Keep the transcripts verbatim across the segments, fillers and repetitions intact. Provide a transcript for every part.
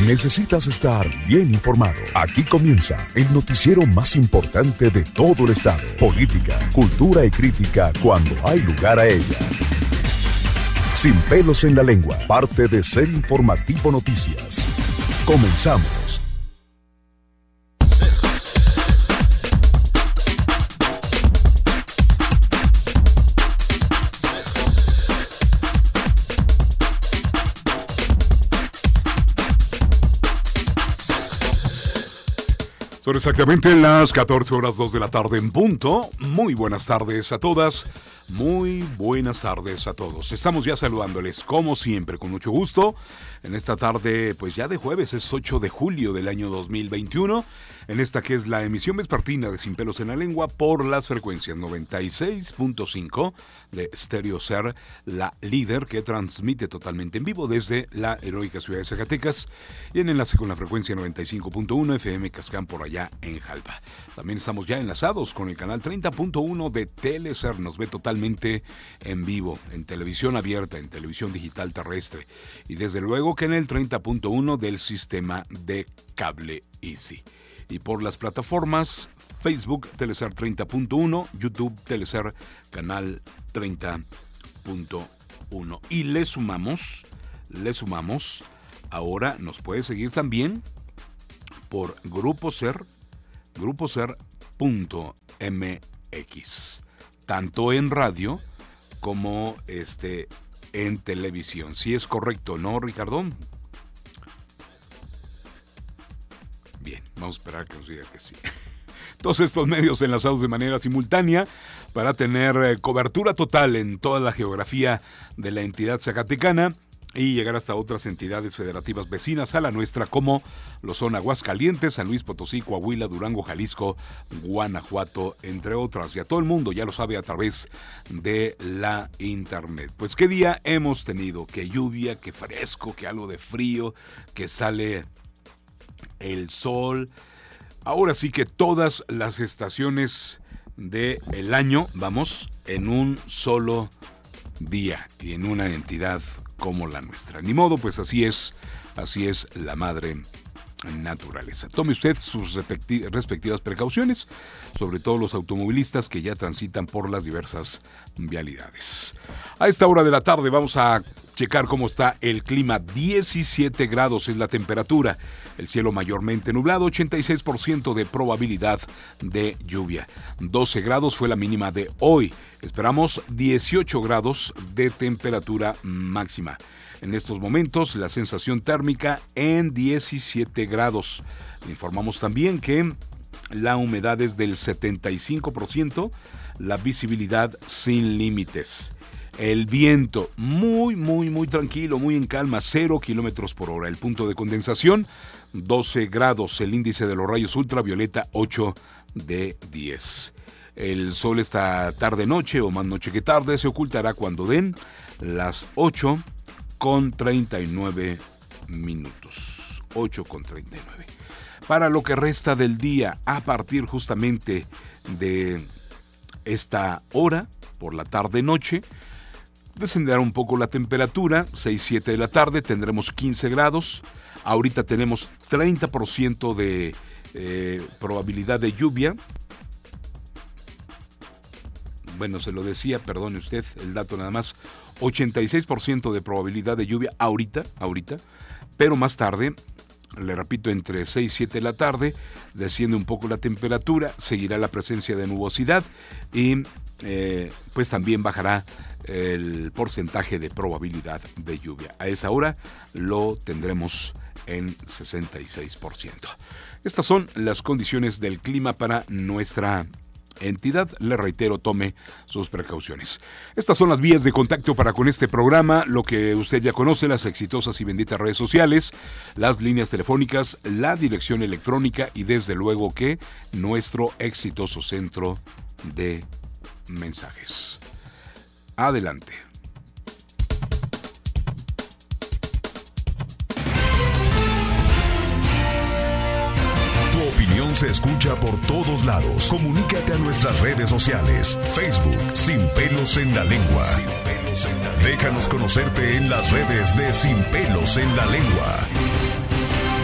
Necesitas estar bien informado. Aquí comienza el noticiero más importante de todo el estado. Política, cultura y crítica cuando hay lugar a ella. Sin pelos en la lengua, parte de Ser Informativo Noticias. Comenzamos. Son exactamente las catorce horas dos de la tarde en punto. Muy buenas tardes a todas, muy buenas tardes a todos. Estamos ya saludándoles como siempre, con mucho gusto. En esta tarde, pues ya de jueves, es ocho de julio del año dos mil veintiuno. En esta que es la emisión vespertina de Sin Pelos en la Lengua por las frecuencias noventa y seis punto cinco de Stereo Ser, la líder que transmite totalmente en vivo desde la heroica ciudad de Zacatecas, y en enlace con la frecuencia noventa y cinco punto uno F M Cascán por allá en Jalpa. También estamos ya enlazados con el canal treinta punto uno de Teleser, nos ve totalmente en vivo, en televisión abierta, en televisión digital terrestre, y desde luego que en el treinta punto uno del sistema de cable Easy. Y por las plataformas Facebook, Teleser treinta punto uno, YouTube, Teleser, canal treinta punto uno. Y le sumamos, le sumamos, ahora nos puede seguir también por Grupo Ser, grupo ser punto m x, tanto en radio como este, en televisión. Si es correcto, ¿no, Ricardo? Bien, vamos a esperar que nos diga que sí. Todos estos medios enlazados de manera simultánea para tener eh, cobertura total en toda la geografía de la entidad zacatecana y llegar hasta otras entidades federativas vecinas a la nuestra, como lo son Aguascalientes, San Luis Potosí, Coahuila, Durango, Jalisco, Guanajuato, entre otras. Y a todo el mundo ya lo sabe a través de la internet. Pues qué día hemos tenido, qué lluvia, qué fresco, qué algo de frío, que sale el sol. Ahora sí que todas las estaciones del año, vamos, en un solo día y en una entidad como la nuestra. Ni modo, pues así es, así es la madre naturaleza. Tome usted sus respecti- respectivas precauciones, sobre todo los automovilistas que ya transitan por las diversas vialidades. A esta hora de la tarde vamos a checar cómo está el clima. diecisiete grados es la temperatura, el cielo mayormente nublado, ochenta y seis por ciento de probabilidad de lluvia. doce grados fue la mínima de hoy. Esperamos dieciocho grados de temperatura máxima. En estos momentos la sensación térmica en diecisiete grados. Le informamos también que la humedad es del setenta y cinco por ciento, la visibilidad sin límites. El viento muy, muy, muy tranquilo, muy en calma, cero kilómetros por hora. El punto de condensación, doce grados. El índice de los rayos ultravioleta, ocho de diez. El sol esta tarde-noche, o más noche que tarde, se ocultará cuando den las ocho con treinta y nueve minutos. ocho con treinta y nueve. Para lo que resta del día, a partir justamente de esta hora, por la tarde-noche, descenderá un poco la temperatura. seis, siete de la tarde tendremos quince grados. Ahorita tenemos treinta por ciento de eh, probabilidad de lluvia. Bueno, se lo decía, perdone usted, el dato nada más. ochenta y seis por ciento de probabilidad de lluvia ahorita, ahorita. Pero más tarde, le repito, entre seis y siete de la tarde, desciende un poco la temperatura, seguirá la presencia de nubosidad y eh, pues también bajará el porcentaje de probabilidad de lluvia. A esa hora lo tendremos en sesenta y seis por ciento. Estas son las condiciones del clima para nuestra entidad. Le reitero, tome sus precauciones. Estas son las vías de contacto para con este programa, lo que usted ya conoce, las exitosas y benditas redes sociales, las líneas telefónicas, la dirección electrónica y desde luego que nuestro exitoso centro de mensajes. Adelante. Tu opinión se escucha por todos lados. Comunícate a nuestras redes sociales. Facebook, Sin Pelos en la Lengua. Sin Pelos en la Lengua. Déjanos conocerte en las redes de Sin Pelos en la Lengua.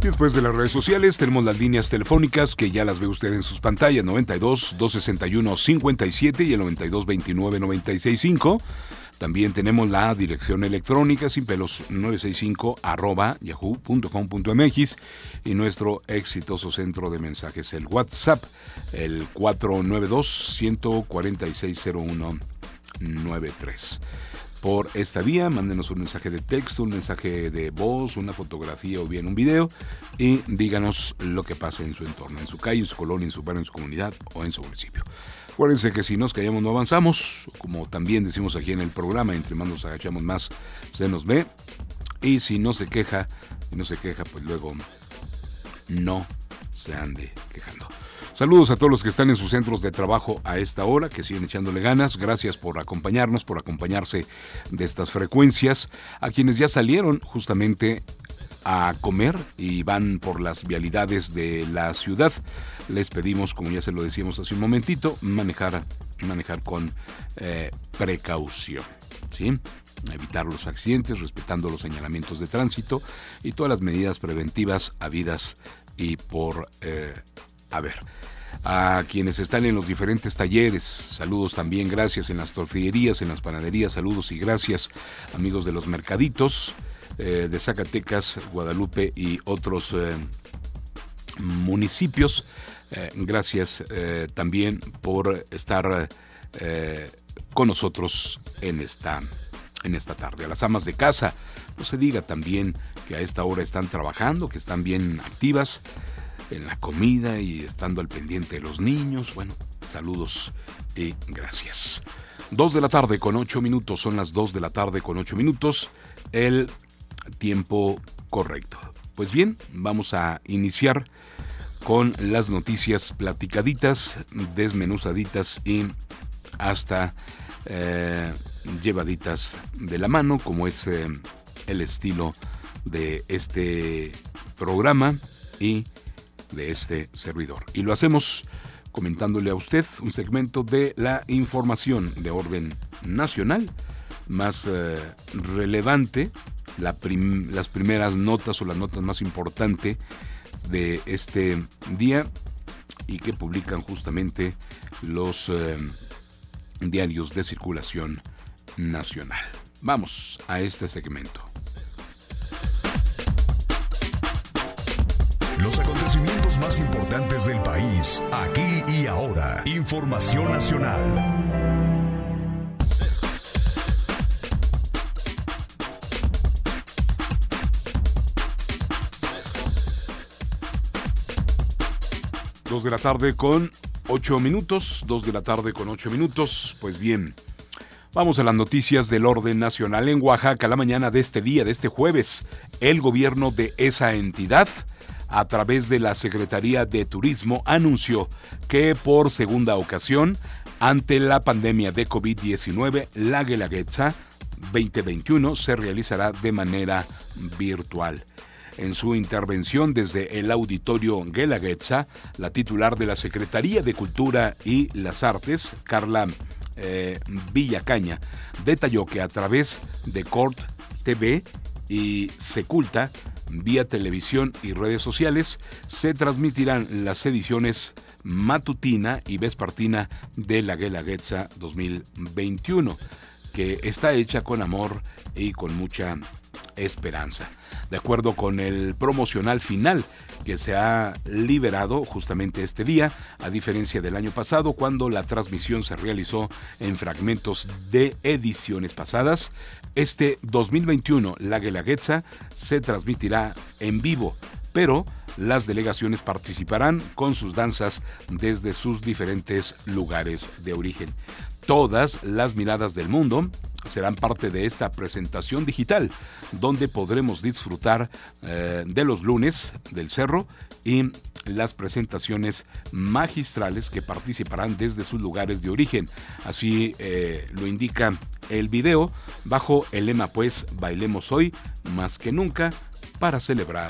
Después de las redes sociales tenemos las líneas telefónicas que ya las ve usted en sus pantallas, noventa y dos, doscientos sesenta y uno, cincuenta y siete y el noventa y dos, veintinueve, noventa y seis, cinco. También tenemos la dirección electrónica sinpelos novecientos sesenta y cinco arroba yahoo punto com punto mx y nuestro exitoso centro de mensajes, el WhatsApp, el cuatro nueve dos, uno cuatro seis, cero uno nueve tres. Por esta vía, mándenos un mensaje de texto, un mensaje de voz, una fotografía o bien un video y díganos lo que pasa en su entorno, en su calle, en su colonia, en su barrio, en su comunidad o en su municipio. Acuérdense que si nos callamos no avanzamos, como también decimos aquí en el programa, entre más nos agachamos más se nos ve, y si no se queja, si no se queja, pues luego no se ande quejando. Saludos a todos los que están en sus centros de trabajo a esta hora, que siguen echándole ganas. Gracias por acompañarnos, por acompañarse de estas frecuencias. A quienes ya salieron justamente a comer y van por las vialidades de la ciudad, les pedimos, como ya se lo decíamos hace un momentito, manejar, manejar con eh, precaución, ¿sí? Evitar los accidentes, respetando los señalamientos de tránsito y todas las medidas preventivas habidas y por eh, haber. A quienes están en los diferentes talleres, saludos también, gracias en las tortillerías, en las panaderías, saludos y gracias, amigos de los mercaditos eh, de Zacatecas, Guadalupe y otros eh, municipios. Eh, gracias eh, también por estar eh, con nosotros en esta, en esta tarde. A las amas de casa, no se diga también que a esta hora están trabajando, que están bien activas en la comida y estando al pendiente de los niños. Bueno, saludos y gracias. Dos de la tarde con ocho minutos, son las dos de la tarde con ocho minutos, el tiempo correcto. Pues bien, vamos a iniciar con las noticias platicaditas, desmenuzaditas y hasta eh, llevaditas de la mano, como es eh, el estilo de este programa y de este servidor. Y lo hacemos comentándole a usted un segmento de la información de orden nacional más eh, relevante, la prim- las primeras notas o las notas más importantes de este día y que publican justamente los eh, diarios de circulación nacional. Vamos a este segmento. Los acontecimientos más importantes del país, aquí y ahora. Información nacional. Dos de la tarde con ocho minutos, dos de la tarde con ocho minutos. Pues bien, vamos a las noticias del orden nacional. En Oaxaca, la mañana de este día, de este jueves, el gobierno de esa entidad, a través de la Secretaría de Turismo, anunció que por segunda ocasión, ante la pandemia de covid diecinueve, la Guelaguetza veinte veintiuno se realizará de manera virtual. En su intervención desde el Auditorio Guelaguetza, la titular de la Secretaría de Cultura y las Artes, Carla eh, Villacaña, detalló que a través de Cort T V y Seculta, vía televisión y redes sociales, se transmitirán las ediciones matutina y vespertina de la Guelaguetza dos mil veintiuno, que está hecha con amor y con mucha esperanza. De acuerdo con el promocional final que se ha liberado justamente este día, a diferencia del año pasado, cuando la transmisión se realizó en fragmentos de ediciones pasadas, este dos mil veintiuno la Guelaguetza se transmitirá en vivo, pero las delegaciones participarán con sus danzas desde sus diferentes lugares de origen. Todas las miradas del mundo serán parte de esta presentación digital, donde podremos disfrutar eh, de los lunes del cerro y las presentaciones magistrales que participarán desde sus lugares de origen. Así eh, lo indica el video, bajo el lema pues bailemos hoy más que nunca para celebrar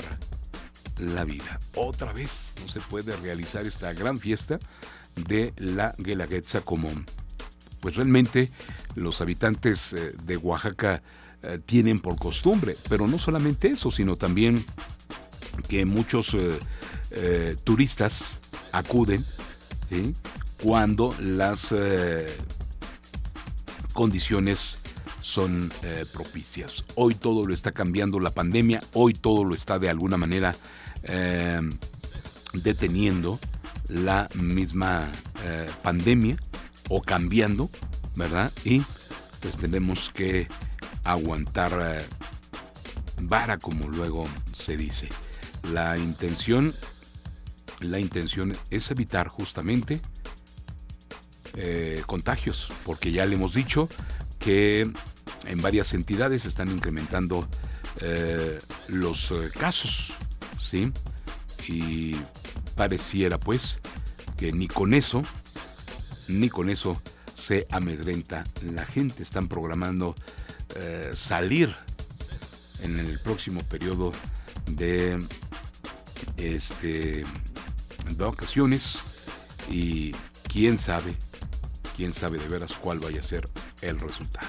la vida. Otra vez no se puede realizar esta gran fiesta de la Guelaguetza como pues realmente los habitantes eh, de Oaxaca eh, tienen por costumbre, pero no solamente eso, sino también que muchos eh, eh, turistas acuden, ¿sí?, cuando las eh, condiciones son eh, propicias. Hoy todo lo está cambiando la pandemia, hoy todo lo está de alguna manera eh, deteniendo la misma eh, pandemia o cambiando, ¿verdad? Y pues tenemos que aguantar eh, vara, como luego se dice. La intención, la intención es evitar justamente eh, contagios, porque ya le hemos dicho que en varias entidades se están incrementando eh, los eh, casos, ¿sí? Y pareciera pues que ni con eso, ni con eso se amedrenta la gente. Están programando eh, salir en el próximo periodo de este vacaciones, y quién sabe, quién sabe de veras cuál vaya a ser el resultado.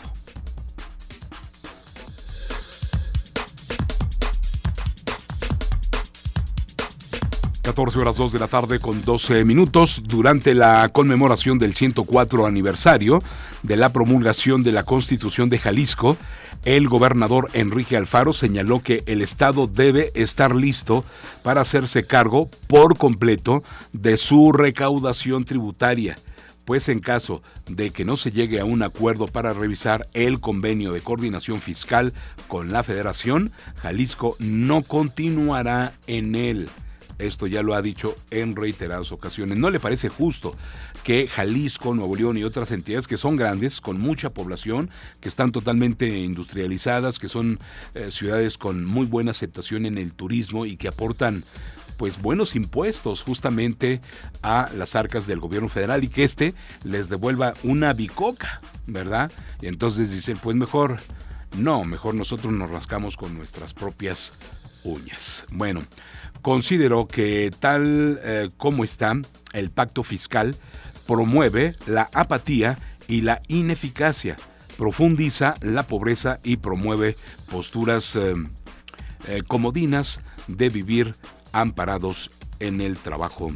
catorce horas dos de la tarde con doce minutos. Durante la conmemoración del ciento cuatro aniversario de la promulgación de la Constitución de Jalisco, el gobernador Enrique Alfaro señaló que el Estado debe estar listo para hacerse cargo por completo de su recaudación tributaria, pues en caso de que no se llegue a un acuerdo para revisar el convenio de coordinación fiscal con la Federación, Jalisco no continuará en él. Esto ya lo ha dicho en reiteradas ocasiones. ¿No le parece justo que Jalisco, Nuevo León y otras entidades que son grandes, con mucha población, que están totalmente industrializadas, que son eh, ciudades con muy buena aceptación en el turismo y que aportan pues buenos impuestos justamente a las arcas del gobierno federal, y que este les devuelva una bicoca, ¿verdad? Y entonces dicen, pues mejor, no, mejor nosotros nos rascamos con nuestras propias uñas? Bueno, consideró que tal eh, como está, el pacto fiscal promueve la apatía y la ineficacia, profundiza la pobreza y promueve posturas eh, eh, comodinas de vivir amparados en el trabajo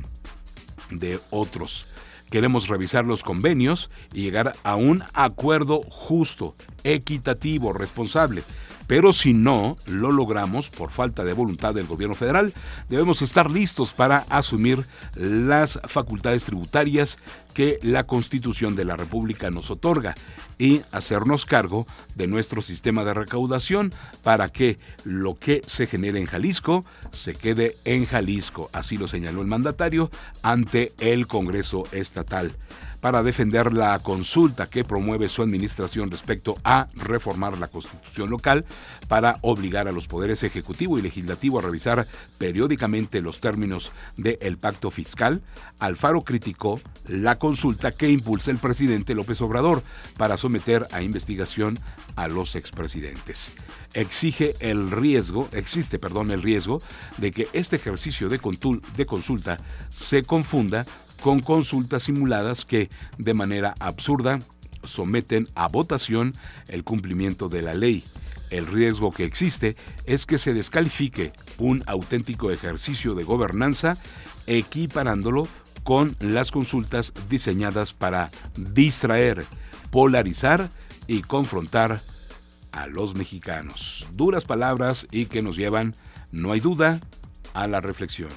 de otros. Queremos revisar los convenios y llegar a un acuerdo justo, equitativo, responsable. Pero si no lo logramos por falta de voluntad del gobierno federal, debemos estar listos para asumir las facultades tributarias que la Constitución de la República nos otorga y hacernos cargo de nuestro sistema de recaudación para que lo que se genere en Jalisco se quede en Jalisco. Así lo señaló el mandatario ante el Congreso Estatal, para defender la consulta que promueve su administración respecto a reformar la Constitución local para obligar a los poderes ejecutivo y legislativo a revisar periódicamente los términos del pacto fiscal. Alfaro criticó la consulta que impulsa el presidente López Obrador para someter a investigación a los expresidentes. Exige el riesgo, existe, perdón, el riesgo de que este ejercicio de, contul, de consulta se confunda con consultas simuladas que, de manera absurda, someten a votación el cumplimiento de la ley. El riesgo que existe es que se descalifique un auténtico ejercicio de gobernanza, equiparándolo con las consultas diseñadas para distraer, polarizar y confrontar a los mexicanos. Duras palabras y que nos llevan, no hay duda, a la reflexión.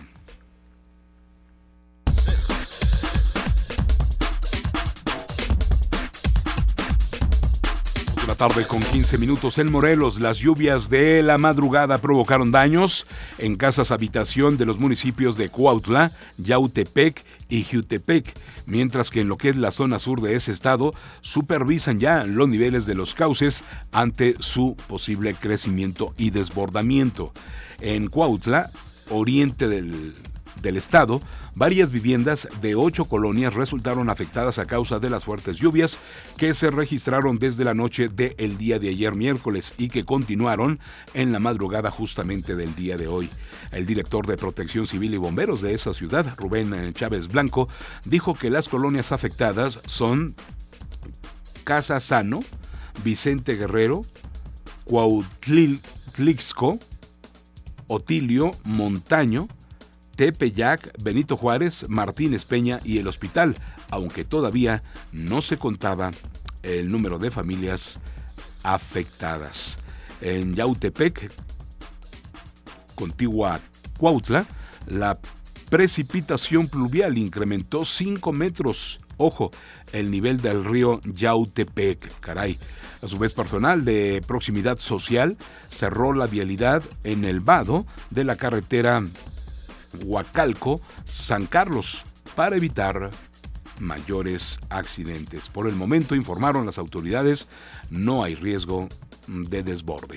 La tarde con quince minutos en Morelos. Las lluvias de la madrugada provocaron daños en casas habitación de los municipios de Cuautla, Yautepec y Jiutepec, mientras que en lo que es la zona sur de ese estado supervisan ya los niveles de los cauces ante su posible crecimiento y desbordamiento. En Cuautla, oriente del del estado, varias viviendas de ocho colonias resultaron afectadas a causa de las fuertes lluvias que se registraron desde la noche del día de ayer miércoles y que continuaron en la madrugada justamente del día de hoy. El director de Protección Civil y Bomberos de esa ciudad, Rubén Chávez Blanco, dijo que las colonias afectadas son Casa Sano, Vicente Guerrero, Cuautlixco, Otilio, Montaño, Tepeyac, Benito Juárez, Martínez Peña y el hospital, aunque todavía no se contaba el número de familias afectadas. En Yautepec, contigua Cuautla, la precipitación pluvial incrementó cinco metros. Ojo, el nivel del río Yautepec, caray. A su vez, personal de proximidad social cerró la vialidad en el vado de la carretera Huacalco-San Carlos para evitar mayores accidentes. Por el momento, informaron las autoridades, no hay riesgo de desborde.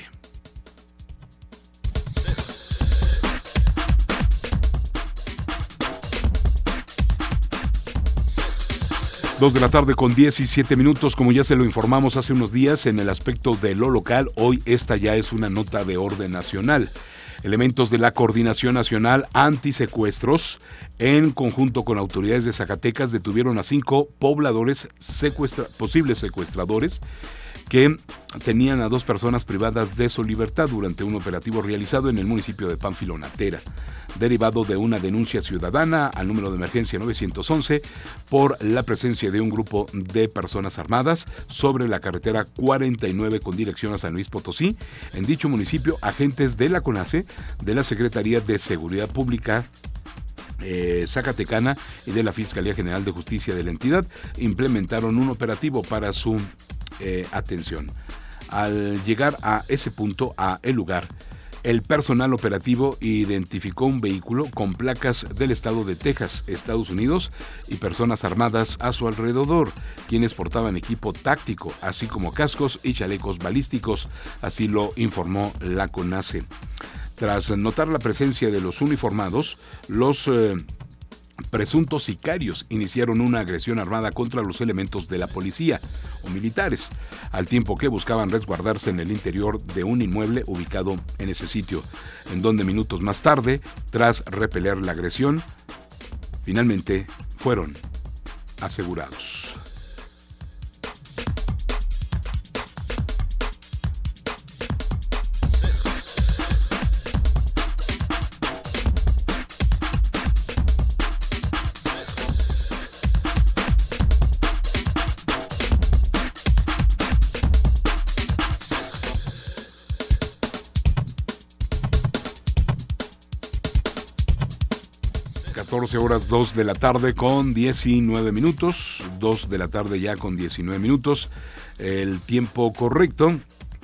Dos de la tarde con diecisiete minutos, como ya se lo informamos hace unos días en el aspecto de lo local, hoy esta ya es una nota de orden nacional. Elementos de la Coordinación Nacional Antisecuestros, en conjunto con autoridades de Zacatecas, detuvieron a cinco pobladores secuestra- posibles secuestradores que tenían a dos personas privadas de su libertad durante un operativo realizado en el municipio de Pánfilo Natera, derivado de una denuncia ciudadana al número de emergencia nueve once por la presencia de un grupo de personas armadas sobre la carretera cuarenta y nueve con dirección a San Luis Potosí. En dicho municipio, agentes de la CONACE, de la Secretaría de Seguridad Pública Eh, Zacatecana y de la Fiscalía General de Justicia de la entidad implementaron un operativo para su eh, atención. Al llegar a ese punto, a el lugar, el personal operativo identificó un vehículo con placas del estado de Texas, Estados Unidos, y personas armadas a su alrededor, quienes portaban equipo táctico, así como cascos y chalecos balísticos, así lo informó la CONACE. Tras notar la presencia de los uniformados, los eh, presuntos sicarios iniciaron una agresión armada contra los elementos de la policía o militares, al tiempo que buscaban resguardarse en el interior de un inmueble ubicado en ese sitio, en donde minutos más tarde, tras repeler la agresión, finalmente fueron asegurados. catorce horas, dos de la tarde con diecinueve minutos, dos de la tarde ya con diecinueve minutos, el tiempo correcto.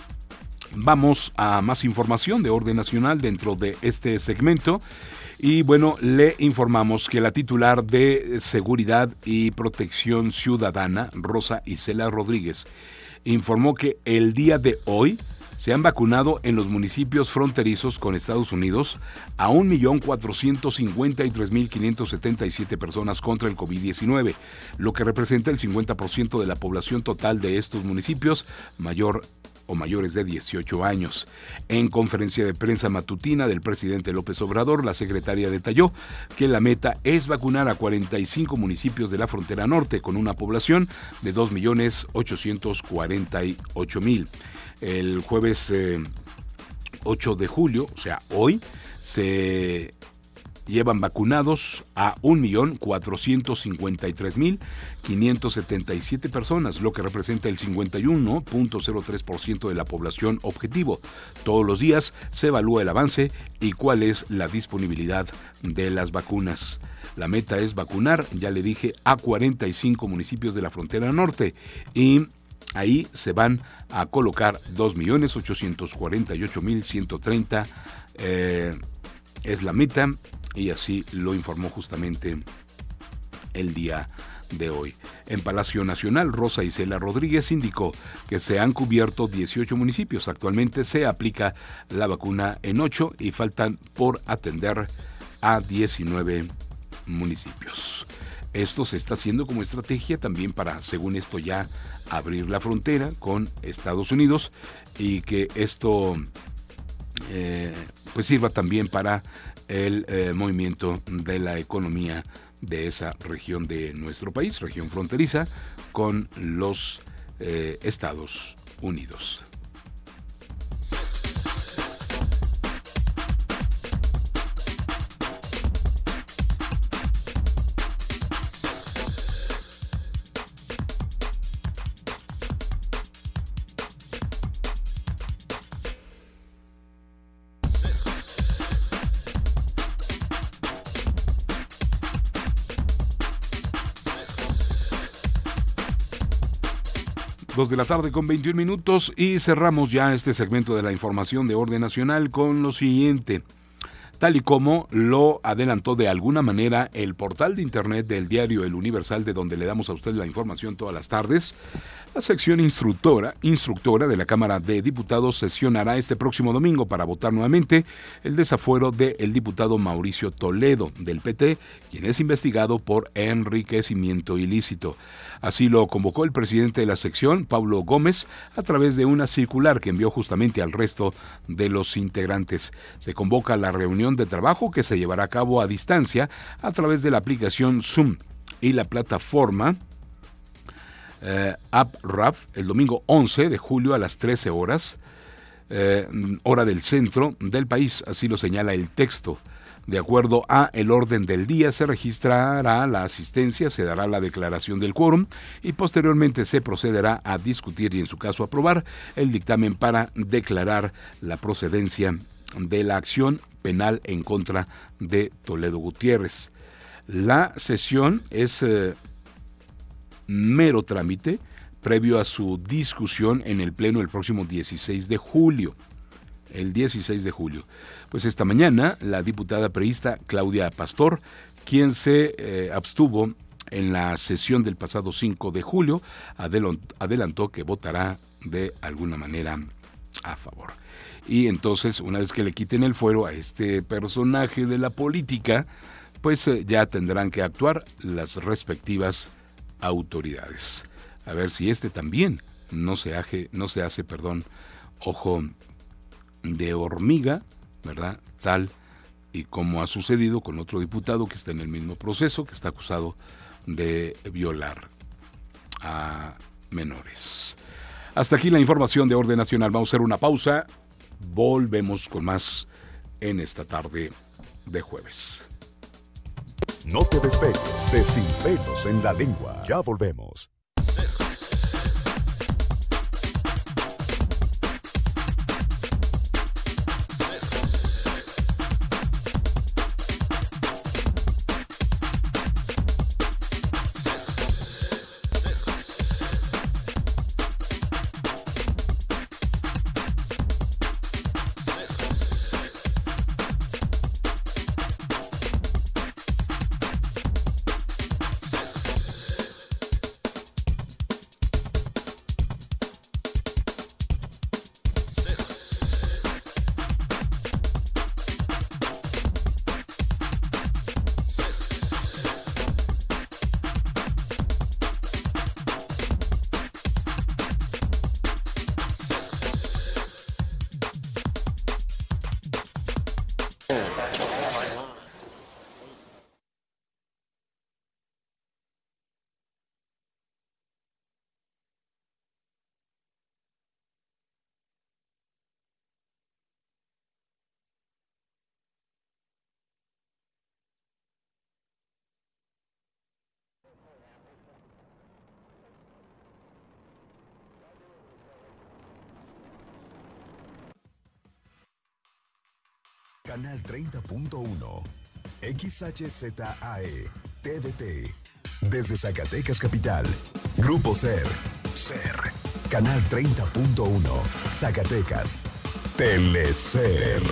Vamos a más información de orden nacional dentro de este segmento. Y bueno, le informamos que la titular de Seguridad y Protección Ciudadana, Rosa Isela Rodríguez, informó que el día de hoy se han vacunado en los municipios fronterizos con Estados Unidos a un millón cuatrocientos cincuenta y tres mil quinientos setenta y siete personas contra el COVID diecinueve, lo que representa el cincuenta por ciento de la población total de estos municipios mayor o mayores de dieciocho años. En conferencia de prensa matutina del presidente López Obrador, la secretaria detalló que la meta es vacunar a cuarenta y cinco municipios de la frontera norte con una población de dos millones ochocientos cuarenta y ocho mil. El jueves eh, ocho de julio, o sea, hoy, se llevan vacunados a un millón cuatrocientos cincuenta y tres mil quinientos setenta y siete personas, lo que representa el cincuenta y uno punto cero tres por ciento de la población objetivo. Todos los días se evalúa el avance y cuál es la disponibilidad de las vacunas. La meta es vacunar, ya le dije, a cuarenta y cinco municipios de la frontera norte y ahí se van a colocar dos millones ochocientos cuarenta y ocho mil ciento treinta, eh, es la meta, y así lo informó justamente el día de hoy. En Palacio Nacional, Rosa Isela Rodríguez indicó que se han cubierto dieciocho municipios. Actualmente se aplica la vacuna en ocho y faltan por atender a diecinueve municipios. Esto se está haciendo como estrategia también para, según esto, ya abrir la frontera con Estados Unidos y que esto eh, pues sirva también para el eh, movimiento de la economía de esa región de nuestro país, región fronteriza con los eh, Estados Unidos. Dos de la tarde con veintiún minutos y cerramos ya este segmento de la información de orden nacional con lo siguiente. Tal y como lo adelantó de alguna manera el portal de internet del diario El Universal, de donde le damos a usted la información todas las tardes, la sección instructora, instructora de la Cámara de Diputados sesionará este próximo domingo para votar nuevamente el desafuero del diputado Mauricio Toledo, del P T, quien es investigado por enriquecimiento ilícito. Así lo convocó el presidente de la sección, Paulo Gómez, a través de una circular que envió justamente al resto de los integrantes. Se convoca la reunión de trabajo que se llevará a cabo a distancia a través de la aplicación Zoom y la plataforma eh, AppRaf el domingo once de julio a las trece horas, eh, hora del centro del país, así lo señala el texto. De acuerdo a el orden del día, se registrará la asistencia, se dará la declaración del quórum y posteriormente se procederá a discutir y, en su caso, aprobar el dictamen para declarar la procedencia de la acción penal en contra de Toledo Gutiérrez. La sesión es eh, mero trámite previo a su discusión en el Pleno el próximo dieciséis de julio. El dieciséis de julio. Pues esta mañana la diputada priista Claudia Pastor, quien se eh, abstuvo en la sesión del pasado cinco de julio, adelantó que votará de alguna manera a favor. Y entonces, una vez que le quiten el fuero a este personaje de la política, pues eh, ya tendrán que actuar las respectivas autoridades. A ver si este también no se hace, no se hace, perdón, ojo de hormiga, ¿verdad? Tal y como ha sucedido con otro diputado que está en el mismo proceso, que está acusado de violar a menores. Hasta aquí la información de orden nacional. Vamos a hacer una pausa. Volvemos con más en esta tarde de jueves. No te despegues de Sin Pelos en la Lengua. Ya volvemos. Canal treinta punto uno, X H Z A E, T D T, desde Zacatecas Capital, Grupo Ser, Ser, Canal treinta punto uno, Zacatecas, Telecer.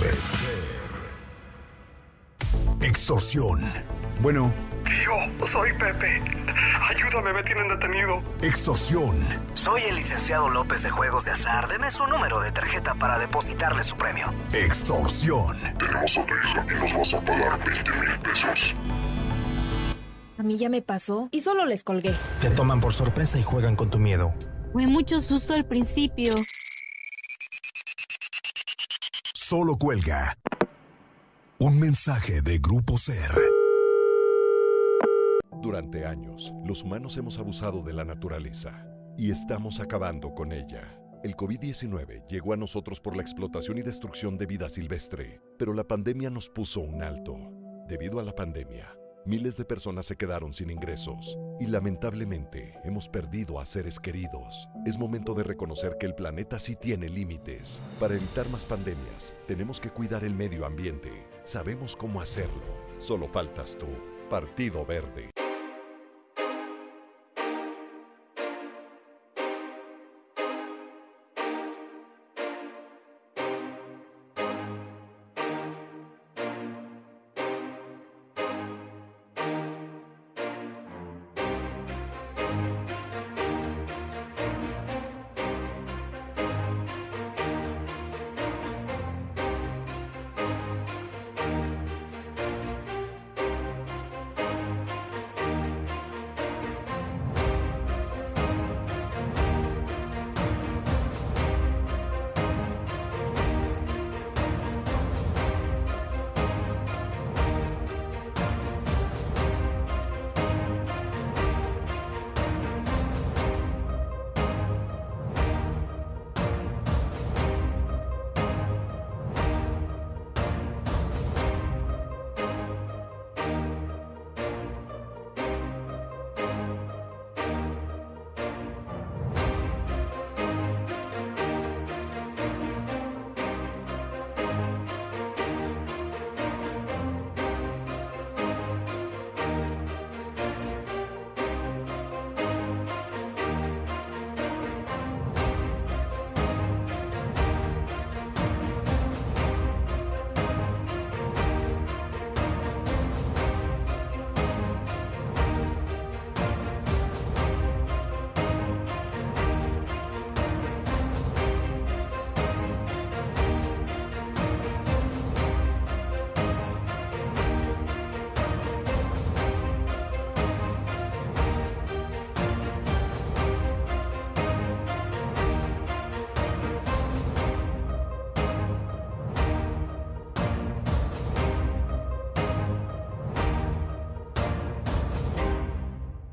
Extorsión. Bueno. Tío, soy Pepe. Ayúdame, me tienen detenido. Extorsión. Soy el licenciado López de Juegos de Azar. Deme su número de tarjeta para depositarle su premio. Extorsión. Tenemos a tu hija y nos vas a pagar veinte mil pesos. A mí ya me pasó y solo les colgué. Te toman por sorpresa y juegan con tu miedo. Fue mucho susto al principio. Solo cuelga. Un mensaje de Grupo Ser. Durante años, los humanos hemos abusado de la naturaleza y estamos acabando con ella. El COVID diecinueve llegó a nosotros por la explotación y destrucción de vida silvestre, pero la pandemia nos puso un alto. Debido a la pandemia, miles de personas se quedaron sin ingresos y lamentablemente hemos perdido a seres queridos. Es momento de reconocer que el planeta sí tiene límites. Para evitar más pandemias, tenemos que cuidar el medio ambiente. Sabemos cómo hacerlo. Solo faltas tú. Partido Verde.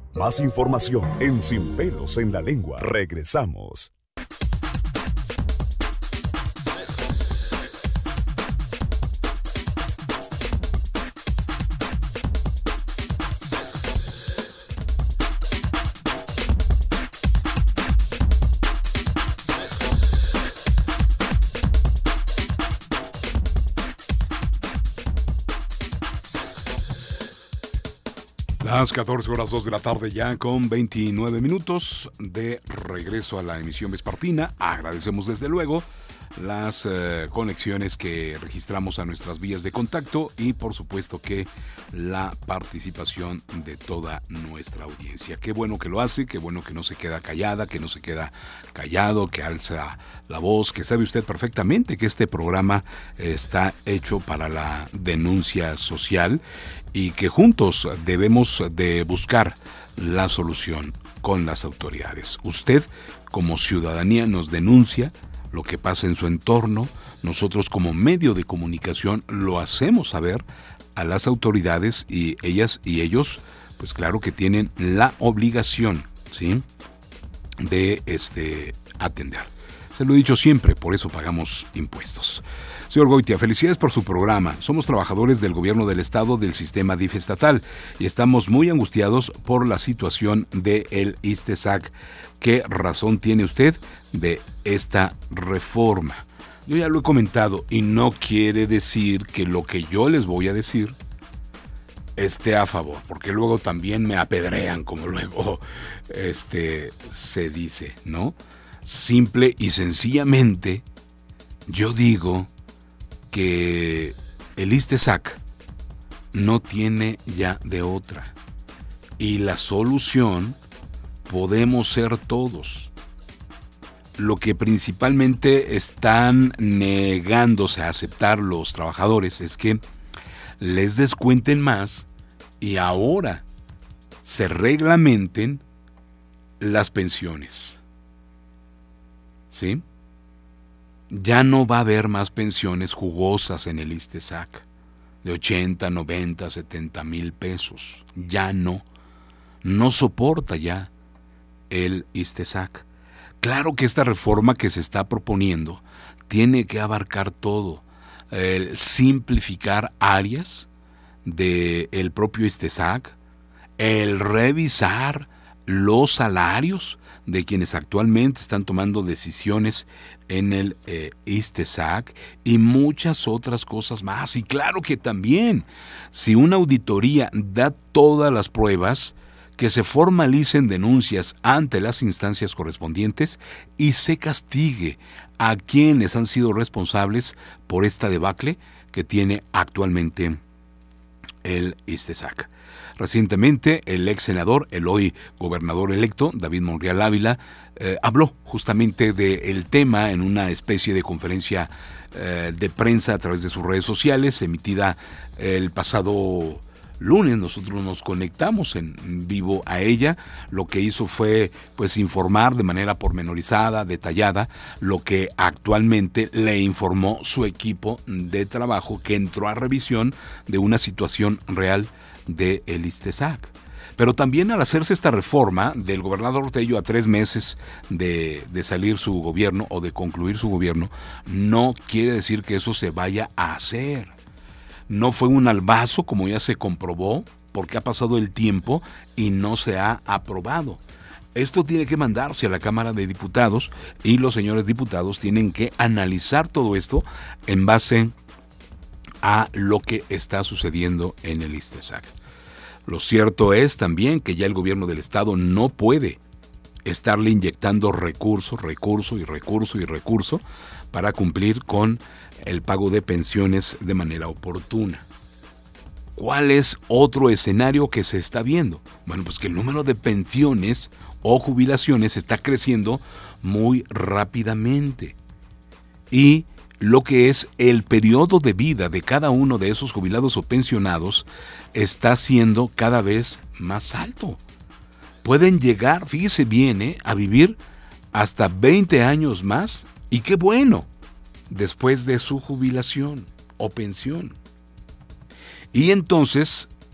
Más información en Sin Pelos en la Lengua. Regresamos. Las catorce horas dos de la tarde ya con veintinueve minutos de regreso a la emisión vespertina. Agradecemos desde luego las eh, conexiones que registramos a nuestras vías de contacto y por supuesto que la participación de toda nuestra audiencia. Qué bueno que lo hace, qué bueno que no se queda callada, que no se queda callado, que alza la voz, que sabe usted perfectamente que este programa está hecho para la denuncia social y que juntos debemos de buscar la solución con las autoridades. Usted, como ciudadanía, nos denuncia lo que pasa en su entorno. Nosotros, como medio de comunicación, lo hacemos saber a las autoridades y ellas y ellos, pues claro que tienen la obligación, ¿sí?, de este, atender. Se lo he dicho siempre, por eso pagamos impuestos. Señor Goitia, felicidades por su programa. Somos trabajadores del gobierno del estado del sistema D I F estatal y estamos muy angustiados por la situación del ISTESAC. ¿Qué razón tiene usted de esta reforma? Yo ya lo he comentado y no quiere decir que lo que yo les voy a decir esté a favor, porque luego también me apedrean, como luego este, se dice, ¿no? Simple y sencillamente, yo digo que el ISTESAC no tiene ya de otra. Y la solución podemos ser todos. Lo que principalmente están negándose a aceptar los trabajadores es que les descuenten más y ahora se reglamenten las pensiones. ¿Sí? Ya no va a haber más pensiones jugosas en el ISTESAC de ochenta, noventa, setenta mil pesos. Ya no. No soporta ya el ISTESAC. Claro que esta reforma que se está proponiendo tiene que abarcar todo. El simplificar áreas del propio ISTESAC, el revisar los salarios de quienes actualmente están tomando decisiones en el eh, ISTESAC y muchas otras cosas más. Y claro que también, si una auditoría da todas las pruebas, que se formalicen denuncias ante las instancias correspondientes y se castigue a quienes han sido responsables por esta debacle que tiene actualmente el ISTESAC. Recientemente, el ex senador, el hoy gobernador electo, David Monreal Ávila, eh, habló justamente del tema en una especie de conferencia eh, de prensa a través de sus redes sociales, emitida el pasado lunes. Nosotros nos conectamos en vivo a ella. Lo que hizo fue pues informar de manera pormenorizada, detallada, lo que actualmente le informó su equipo de trabajo que entró a revisión de una situación real de el ISTESAC. Pero también al hacerse esta reforma del gobernador Tello a tres meses de, de salir su gobierno o de concluir su gobierno, no quiere decir que eso se vaya a hacer. No fue un albazo, como ya se comprobó, porque ha pasado el tiempo y no se ha aprobado. Esto tiene que mandarse a la Cámara de Diputados y los señores diputados tienen que analizar todo esto en base a lo que está sucediendo en el ISTESAC. Lo cierto es también que ya el gobierno del estado no puede estarle inyectando recurso, recurso y recurso y recurso para cumplir con el pago de pensiones de manera oportuna. ¿Cuál es otro escenario que se está viendo? Bueno, pues que el número de pensiones o jubilaciones está creciendo muy rápidamente. Y lo que es el periodo de vida de cada uno de esos jubilados o pensionados está siendo cada vez más alto. Pueden llegar, fíjese bien, ¿eh? a vivir hasta veinte años más, y qué bueno, después de su jubilación o pensión. Y entonces,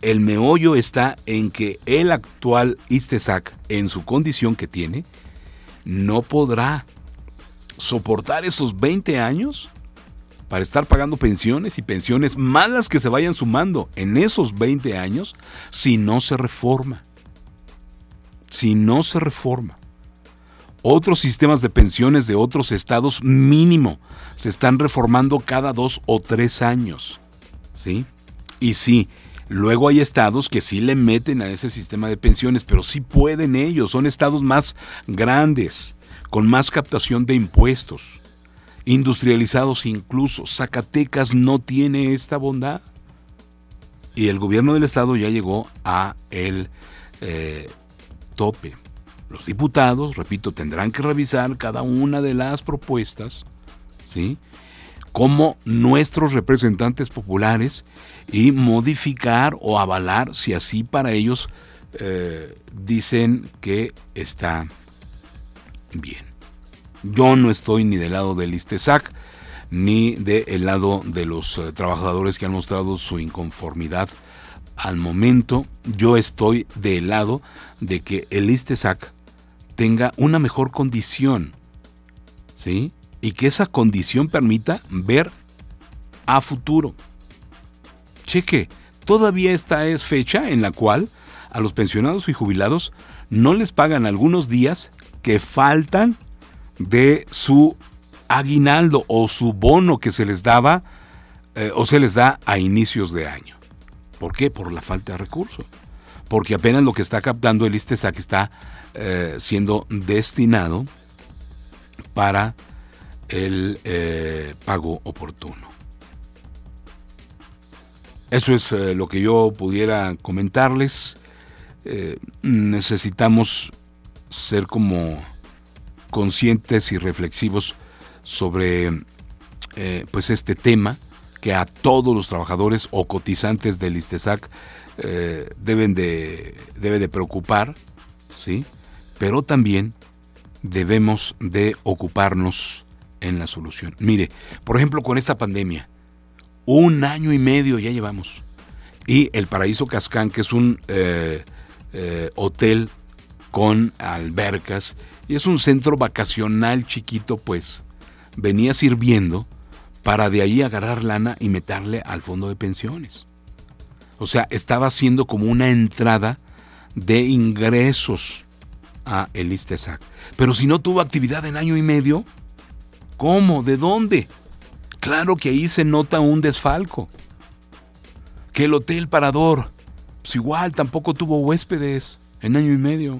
el meollo está en que el actual ISTESAC, en su condición que tiene, no podrá soportar esos veinte años para estar pagando pensiones y pensiones malas que se vayan sumando en esos veinte años si no se reforma. Si no se reforma. Otros sistemas de pensiones de otros estados mínimo se están reformando cada dos o tres años. ¿Sí? Y sí, luego hay estados que sí le meten a ese sistema de pensiones, pero sí pueden ellos, son estados más grandes, con más captación de impuestos, industrializados incluso. Zacatecas no tiene esta bondad. Y el gobierno del estado ya llegó a el eh, tope. Los diputados, repito, tendrán que revisar cada una de las propuestas, ¿sí?, como nuestros representantes populares y modificar o avalar si así para ellos eh, dicen que está bien. Yo no estoy ni del lado del ISTESAC ni del lado de los eh, trabajadores que han mostrado su inconformidad al momento. Yo estoy del lado de que el ISTESAC tenga una mejor condición, ¿sí?, y que esa condición permita ver a futuro. Cheque, todavía esta es fecha en la cual a los pensionados y jubilados no les pagan algunos días que faltan de su aguinaldo o su bono que se les daba eh, o se les da a inicios de año. ¿Por qué? Por la falta de recursos. Porque apenas lo que está captando el ISTESAC está eh, siendo destinado para el eh, pago oportuno. Eso es eh, lo que yo pudiera comentarles. Eh, necesitamos ser como conscientes y reflexivos sobre eh, pues este tema que a todos los trabajadores o cotizantes del ISTESAC eh, deben de, debe de preocupar, ¿sí?, pero también debemos de ocuparnos en la solución. Mire, por ejemplo, con esta pandemia, un año y medio ya llevamos. Y el Paraíso Cascán, que es un eh, eh, hotel con albercas, y es un centro vacacional chiquito, pues, venía sirviendo para de ahí agarrar lana y meterle al fondo de pensiones. O sea, estaba haciendo como una entrada de ingresos a el ISTESAC. Pero si no tuvo actividad en año y medio, ¿cómo? ¿De dónde? Claro que ahí se nota un desfalco. Que el Hotel Parador, pues igual tampoco tuvo huéspedes en año y medio.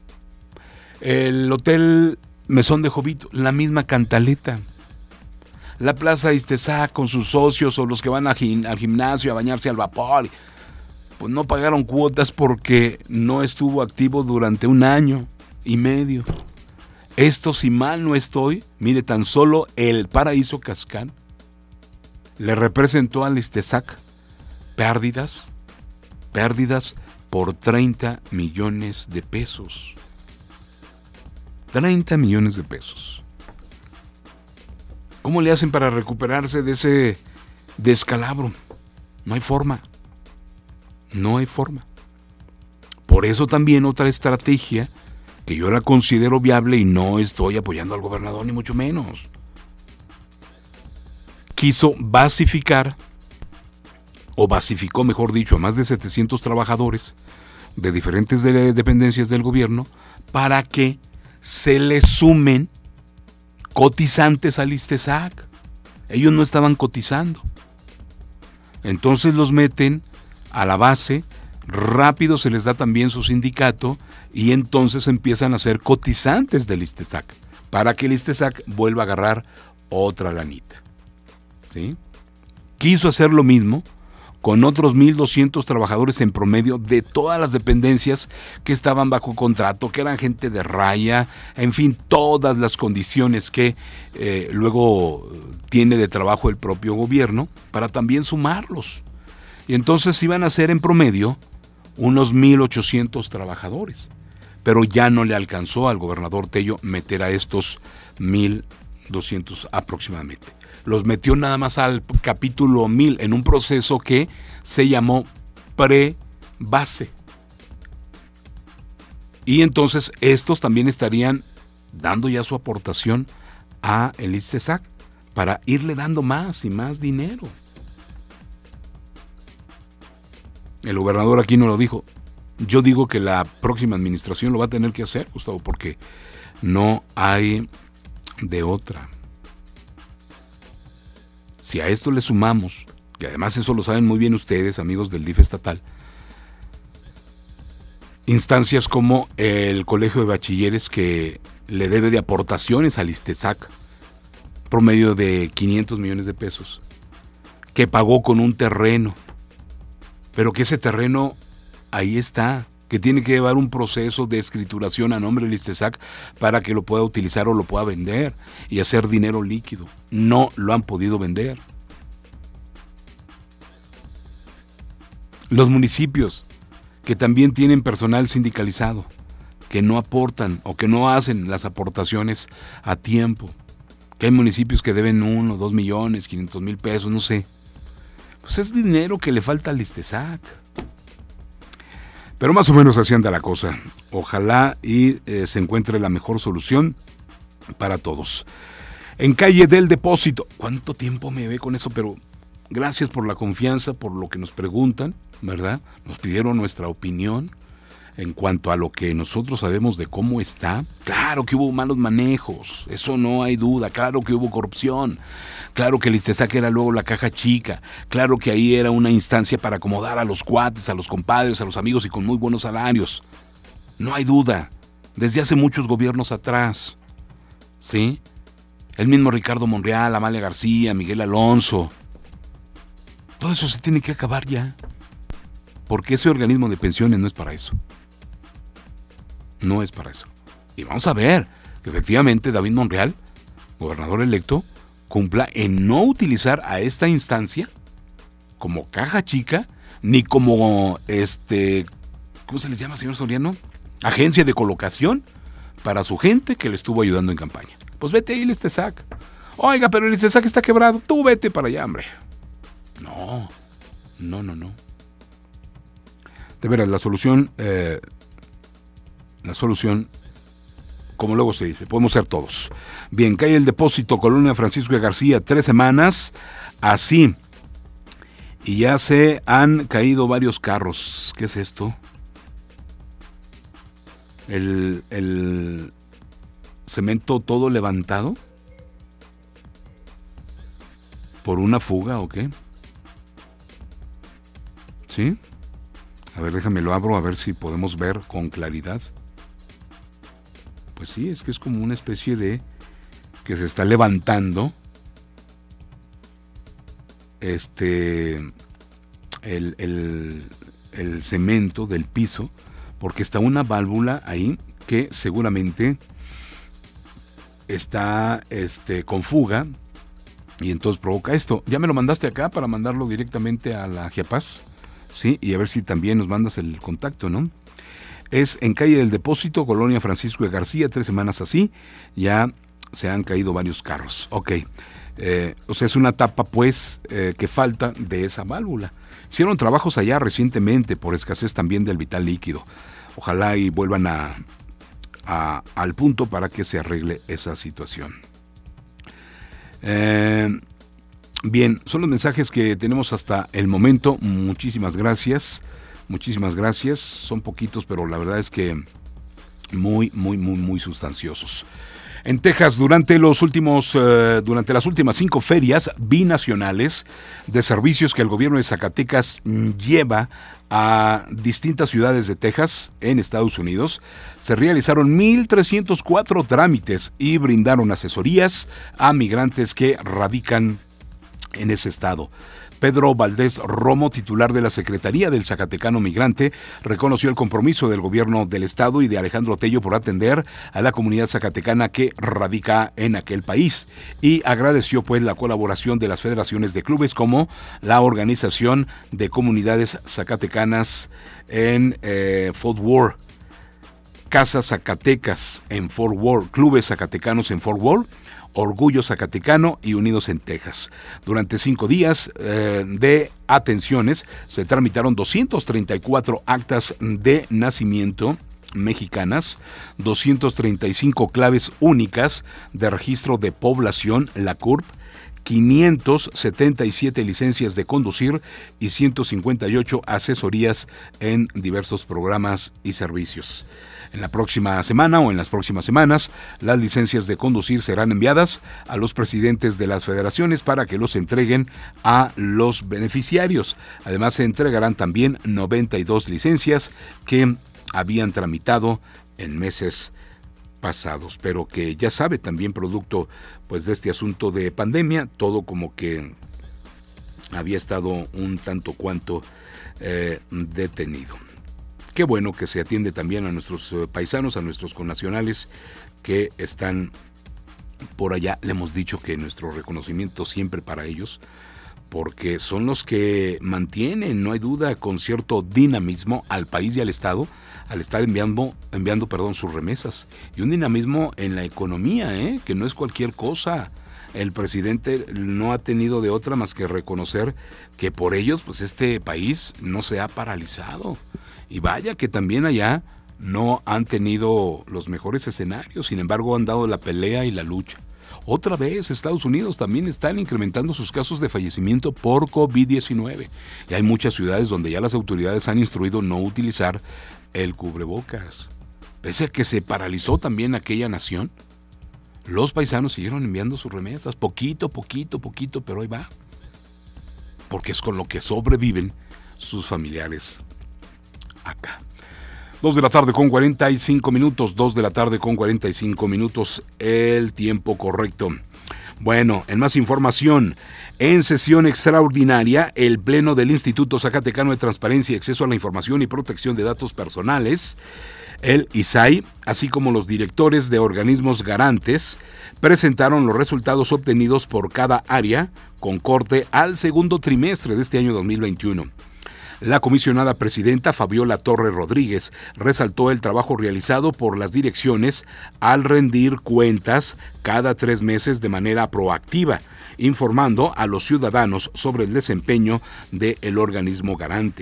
El Hotel Mesón de Jovito, la misma cantaleta. La Plaza ISTESAC con sus socios o los que van a gim- al gimnasio a bañarse al vapor, pues no pagaron cuotas porque no estuvo activo durante un año y medio. Esto, si mal no estoy, mire, tan solo el Paraíso Cascán le representó al ISTESAC pérdidas, pérdidas por treinta millones de pesos. treinta millones de pesos. ¿Cómo le hacen para recuperarse de ese descalabro? No hay forma. No hay forma. Por eso también otra estrategia que yo la considero viable, y no estoy apoyando al gobernador ni mucho menos, quiso basificar, o basificó mejor dicho, a más de setecientos trabajadores de diferentes de- dependencias del gobierno para que se les sumen cotizantes al ISTESAC. Ellos no estaban cotizando. Entonces los meten a la base, rápido se les da también su sindicato y entonces empiezan a ser cotizantes del ISTESAC para que el ISTESAC vuelva a agarrar otra lanita. ¿Sí? Quiso hacer lo mismo con otros mil doscientos trabajadores en promedio de todas las dependencias que estaban bajo contrato, que eran gente de raya, en fin, todas las condiciones que eh, luego tiene de trabajo el propio gobierno, para también sumarlos. Y entonces iban a ser en promedio unos mil ochocientos trabajadores, pero ya no le alcanzó al gobernador Tello meter a estos mil doscientos aproximadamente. Los metió nada más al capítulo mil en un proceso que se llamó base. Y entonces estos también estarían dando ya su aportación a el ISTESAC para irle dando más y más dinero. El gobernador aquí no lo dijo. Yo digo que la próxima administración lo va a tener que hacer, Gustavo, porque no hay de otra. Si a esto le sumamos, que además eso lo saben muy bien ustedes, amigos del D I F estatal, instancias como el Colegio de Bachilleres que le debe de aportaciones al ISTESAC, promedio de quinientos millones de pesos, que pagó con un terreno, pero que ese terreno ahí está, que tiene que llevar un proceso de escrituración a nombre del ISTESAC para que lo pueda utilizar o lo pueda vender y hacer dinero líquido. No lo han podido vender. Los municipios que también tienen personal sindicalizado, que no aportan o que no hacen las aportaciones a tiempo, que hay municipios que deben uno, dos millones, quinientos mil pesos, no sé. Pues es dinero que le falta al ISTESAC. Pero más o menos así anda la cosa. Ojalá y eh, se encuentre la mejor solución para todos. En Calle del Depósito. ¿Cuánto tiempo me ve con eso? Pero gracias por la confianza, por lo que nos preguntan, ¿verdad? Nos pidieron nuestra opinión en cuanto a lo que nosotros sabemos de cómo está. Claro que hubo malos manejos, eso no hay duda. Claro que hubo corrupción. Claro que el ISTESAC era luego la caja chica. Claro que ahí era una instancia para acomodar a los cuates, a los compadres, a los amigos y con muy buenos salarios. No hay duda. Desde hace muchos gobiernos atrás. ¿Sí? El mismo Ricardo Monreal, Amalia García, Miguel Alonso. Todo eso se tiene que acabar ya. Porque ese organismo de pensiones no es para eso. No es para eso. Y vamos a ver que efectivamente David Monreal, gobernador electo, cumpla en no utilizar a esta instancia como caja chica, ni como, este, ¿cómo se les llama, señor Soriano? Agencia de colocación para su gente que le estuvo ayudando en campaña. Pues vete ahí el ISTESAC. Oiga, pero el ISTESAC está quebrado. Tú vete para allá, hombre. No, no, no, no. De veras, la solución, eh, la solución, como luego se dice, podemos ser todos. Bien, Calle el Depósito, Colonia Francisco de García, tres semanas, así. Y ya se han caído varios carros. ¿Qué es esto? El, el cemento todo levantado. ¿Por una fuga o qué? ¿Sí? A ver, déjame lo abro a ver si podemos ver con claridad. Pues sí, es que es como una especie de que se está levantando este el, el, el cemento del piso, porque está una válvula ahí que seguramente está este, con fuga y entonces provoca esto. ¿Ya me lo mandaste acá para mandarlo directamente a la Giapaz? Sí, y a ver si también nos mandas el contacto, ¿no? Es en Calle del Depósito, Colonia Francisco de García, tres semanas así, ya se han caído varios carros. Ok, eh, o sea, es una tapa pues eh, que falta de esa válvula. Hicieron trabajos allá recientemente por escasez también del vital líquido. Ojalá y vuelvan a, a, al punto para que se arregle esa situación. Eh, bien, son los mensajes que tenemos hasta el momento. Muchísimas gracias. Muchísimas gracias, son poquitos, pero la verdad es que muy, muy, muy, muy sustanciosos. En Texas, durante los últimos, eh, durante las últimas cinco ferias binacionales de servicios que el gobierno de Zacatecas lleva a distintas ciudades de Texas en Estados Unidos, se realizaron mil trescientos cuatro trámites y brindaron asesorías a migrantes que radican en ese estado. Pedro Valdés Romo, titular de la Secretaría del Zacatecano Migrante, reconoció el compromiso del gobierno del estado y de Alejandro Tello por atender a la comunidad zacatecana que radica en aquel país y agradeció pues la colaboración de las federaciones de clubes como la Organización de Comunidades Zacatecanas en eh, Fort Worth, Casas Zacatecas en Fort Worth, Clubes Zacatecanos en Fort Worth, Orgullo Zacatecano y Unidos en Texas. Durante cinco días eh, de atenciones se tramitaron doscientas treinta y cuatro actas de nacimiento mexicanas, doscientas treinta y cinco claves únicas de registro de población, la C U R P, quinientas setenta y siete licencias de conducir y ciento cincuenta y ocho asesorías en diversos programas y servicios. En la próxima semana o en las próximas semanas, las licencias de conducir serán enviadas a los presidentes de las federaciones para que los entreguen a los beneficiarios. Además, se entregarán también noventa y dos licencias que habían tramitado en meses pasados, pero que ya sabe, también producto pues de este asunto de pandemia, todo como que había estado un tanto cuanto eh, detenido. Qué bueno que se atiende también a nuestros eh, paisanos, a nuestros connacionales que están por allá. Le hemos dicho que nuestro reconocimiento siempre para ellos, porque son los que mantienen, no hay duda, con cierto dinamismo al país y al Estado, al estar enviando, enviando perdón, sus remesas. Y un dinamismo en la economía, ¿eh? que no es cualquier cosa. El presidente no ha tenido de otra más que reconocer que por ellos pues este país no se ha paralizado. Y vaya que también allá no han tenido los mejores escenarios, sin embargo han dado la pelea y la lucha. Otra vez, Estados Unidos también están incrementando sus casos de fallecimiento por COVID diecinueve. Y hay muchas ciudades donde ya las autoridades han instruido no utilizar el cubrebocas. Pese a que se paralizó también aquella nación, los paisanos siguieron enviando sus remesas, poquito, poquito, poquito, pero ahí va. Porque es con lo que sobreviven sus familiares acá. Dos de la tarde con cuarenta y cinco minutos, dos de la tarde con cuarenta y cinco minutos, el tiempo correcto. Bueno, en más información, en sesión extraordinaria, el Pleno del Instituto Zacatecano de Transparencia y Acceso a la Información y Protección de Datos Personales, el I S A I, así como los directores de organismos garantes, presentaron los resultados obtenidos por cada área con corte al segundo trimestre de este año dos mil veintiuno. La comisionada presidenta Fabiola Torres Rodríguez resaltó el trabajo realizado por las direcciones al rendir cuentas cada tres meses de manera proactiva, informando a los ciudadanos sobre el desempeño del organismo garante.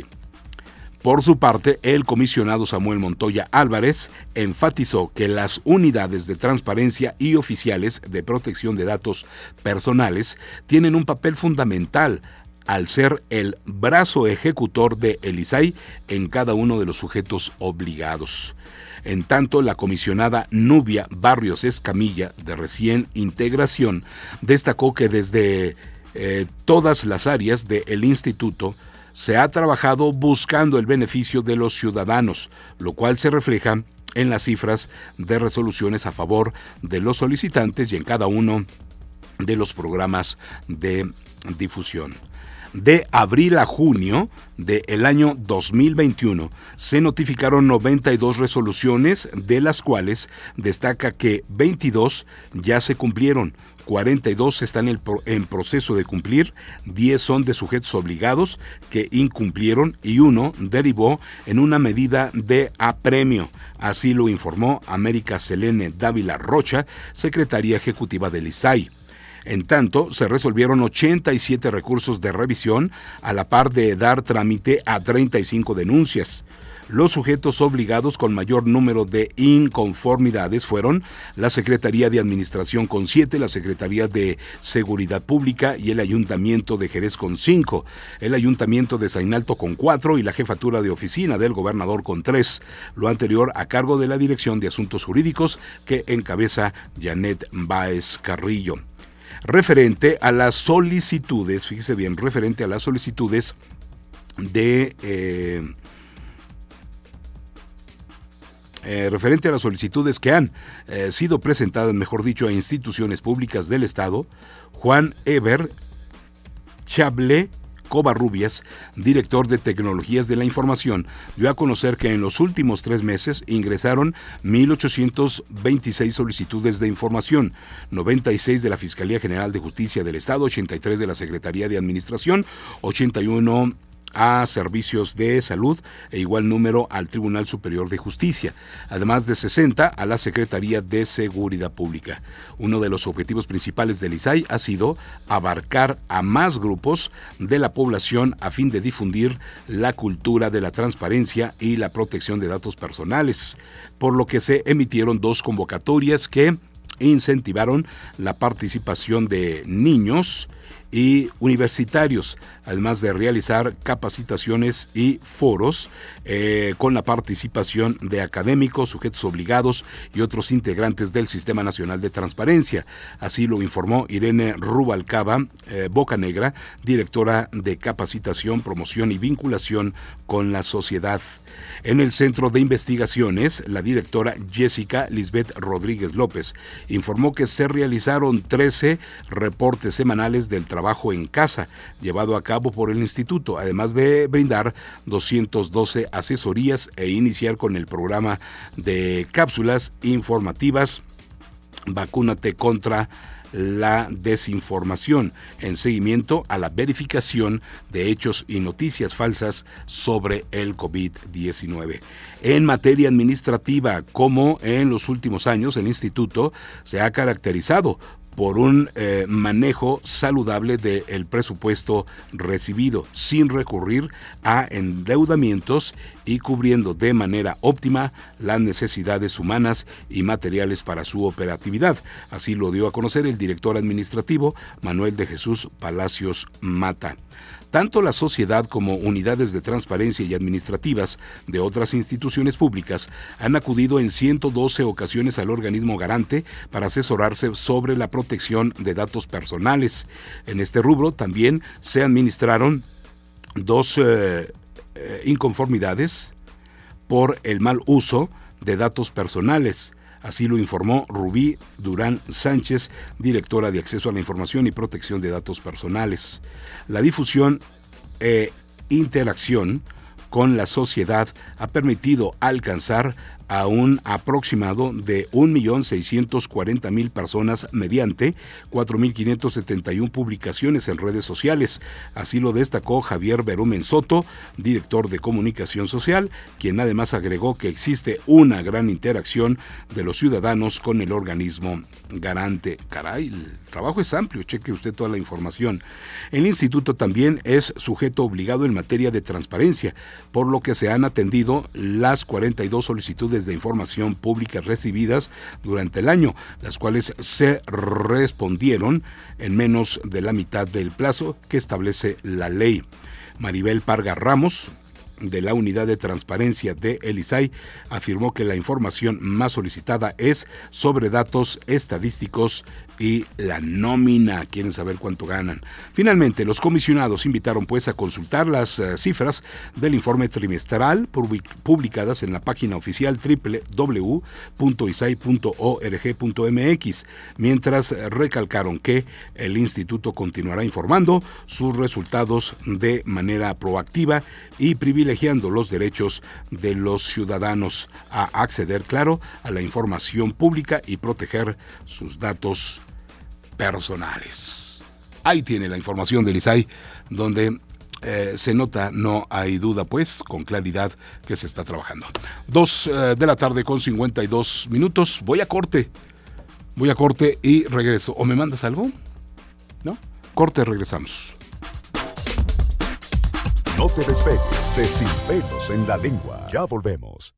Por su parte, el comisionado Samuel Montoya Álvarez enfatizó que las unidades de transparencia y oficiales de protección de datos personales tienen un papel fundamental al ser el brazo ejecutor de el I S A I en cada uno de los sujetos obligados. En tanto, la comisionada Nubia Barrios Escamilla, de recién integración, destacó que desde eh, todas las áreas del instituto se ha trabajado buscando el beneficio de los ciudadanos, lo cual se refleja en las cifras de resoluciones a favor de los solicitantes y en cada uno de los programas de difusión. De abril a junio del año dos mil veintiuno se notificaron noventa y dos resoluciones, de las cuales destaca que veintidós ya se cumplieron, cuarenta y dos están en, el, en proceso de cumplir, diez son de sujetos obligados que incumplieron y uno derivó en una medida de apremio. Así lo informó América Selene Dávila Rocha, secretaria ejecutiva del I S A I. En tanto, se resolvieron ochenta y siete recursos de revisión, a la par de dar trámite a treinta y cinco denuncias. Los sujetos obligados con mayor número de inconformidades fueron la Secretaría de Administración con siete, la Secretaría de Seguridad Pública y el Ayuntamiento de Jerez con cinco, el Ayuntamiento de Zainalto con cuatro y la Jefatura de Oficina del Gobernador con tres. Lo anterior a cargo de la Dirección de Asuntos Jurídicos que encabeza Janet Báez Carrillo. Referente a las solicitudes, fíjese bien, referente a las solicitudes de... Eh, Eh, referente a las solicitudes que han eh, sido presentadas, mejor dicho, a instituciones públicas del Estado, Juan Eber Chable Covarrubias, director de Tecnologías de la Información, dio a conocer que en los últimos tres meses ingresaron mil ochocientas veintiséis solicitudes de información, noventa y seis de la Fiscalía General de Justicia del Estado, ochenta y tres de la Secretaría de Administración, ochenta y uno a Servicios de Salud e igual número al Tribunal Superior de Justicia, además de sesenta a la Secretaría de Seguridad Pública. Uno de los objetivos principales del I S A I ha sido abarcar a más grupos de la población a fin de difundir la cultura de la transparencia y la protección de datos personales, por lo que se emitieron dos convocatorias que incentivaron la participación de niños y universitarios, además de realizar capacitaciones y foros eh, con la participación de académicos, sujetos obligados y otros integrantes del Sistema Nacional de Transparencia. Así lo informó Irene Rubalcaba eh, Bocanegra, directora de Capacitación, Promoción y Vinculación con la Sociedad. En el Centro de Investigaciones, la directora Jessica Lisbeth Rodríguez López informó que se realizaron trece reportes semanales del trabajo en casa llevado a cabo por el instituto, además de brindar doscientas doce asesorías e iniciar con el programa de cápsulas informativas Vacúnate contra la desinformación, en seguimiento a la verificación de hechos y noticias falsas sobre el COVID diecinueve. En materia administrativa, como en los últimos años, el instituto se ha caracterizado por un eh, manejo saludable del presupuesto recibido, sin recurrir a endeudamientos y cubriendo de manera óptima las necesidades humanas y materiales para su operatividad. Así lo dio a conocer el director administrativo Manuel de Jesús Palacios Mata. Tanto la sociedad como unidades de transparencia y administrativas de otras instituciones públicas han acudido en ciento doce ocasiones al organismo garante para asesorarse sobre la protección de datos personales. En este rubro también se administraron dos eh, eh, inconformidades por el mal uso de datos personales. Así lo informó Rubí Durán Sánchez, directora de Acceso a la Información y Protección de Datos Personales. La difusión e interacción con la sociedad ha permitido alcanzar a un aproximado de un millón seiscientos cuarenta mil personas mediante cuatro mil quinientas setenta y una publicaciones en redes sociales. Así lo destacó Javier Berumen Soto, director de Comunicación Social, quien además agregó que existe una gran interacción de los ciudadanos con el organismo garante. Caray, el trabajo es amplio, cheque usted toda la información. El instituto también es sujeto obligado en materia de transparencia, por lo que se han atendido las cuarenta y dos solicitudes de información pública recibidas durante el año, las cuales se respondieron en menos de la mitad del plazo que establece la ley. Maribel Parga Ramos, de la Unidad de Transparencia de el I S A I, afirmó que la información más solicitada es sobre datos estadísticos y la nómina. Quieren saber cuánto ganan. Finalmente, los comisionados invitaron pues a consultar las uh, cifras del informe trimestral publicadas en la página oficial doble u doble u doble u punto isai punto org punto m x, mientras recalcaron que el instituto continuará informando sus resultados de manera proactiva y privilegiando los derechos de los ciudadanos a acceder, claro, a la información pública y proteger sus datos personales. Ahí tiene la información del I S A I, donde eh, se nota, no hay duda, pues, con claridad que se está trabajando. Dos eh, de la tarde con cincuenta y dos minutos. Voy a corte. Voy a corte y regreso. ¿O me mandas algo? ¿No? Corte, regresamos. No te despegues de Sin Pelos en la Lengua. Ya volvemos.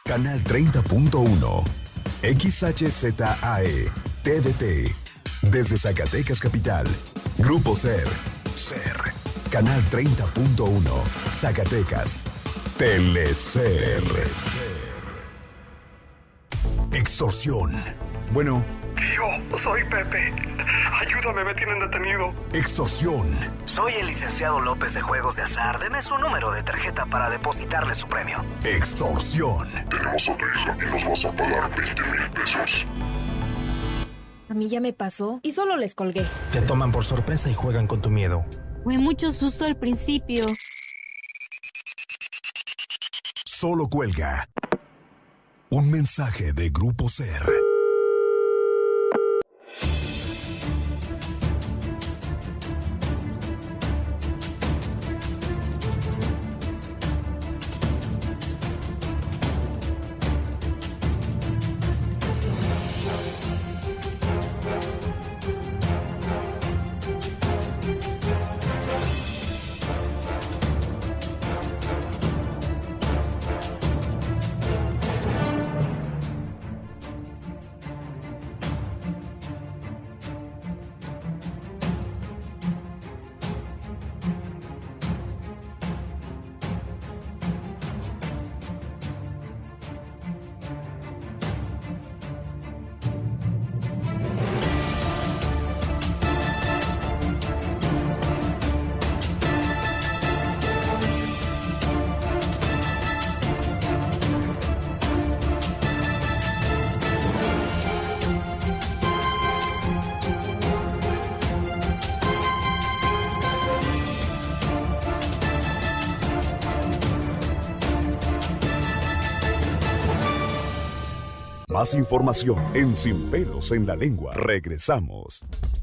Canal treinta punto uno. X H Z A E. T D T. Desde Zacatecas Capital. Grupo Ser. Ser. Canal treinta punto uno. Zacatecas. Telecer. Extorsión. Bueno. Tío, soy Pepe. Ayúdame, me tienen detenido. Extorsión. Soy el licenciado López de Juegos de Azar. Deme su número de tarjeta para depositarle su premio. Extorsión. Tenemos a tu hija y nos vas a pagar veinte mil pesos. A mí ya me pasó y solo les colgué. Te toman por sorpresa y juegan con tu miedo. Fue mucho susto al principio. Solo cuelga. Un mensaje de Grupo Ser. Más información en Sin Pelos en la Lengua. Regresamos.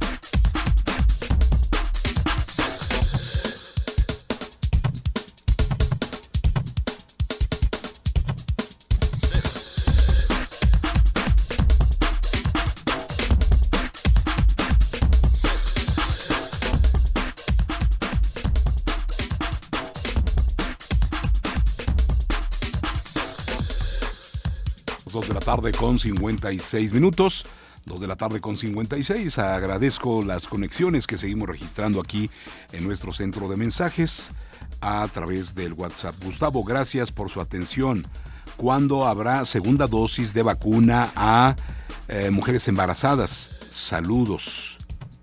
dos de la tarde con cincuenta y seis minutos. dos de la tarde con cincuenta y seis. Agradezco las conexiones que seguimos registrando aquí en nuestro centro de mensajes a través del WhatsApp. Gustavo, gracias por su atención. ¿Cuándo habrá segunda dosis de vacuna a eh, mujeres embarazadas? Saludos.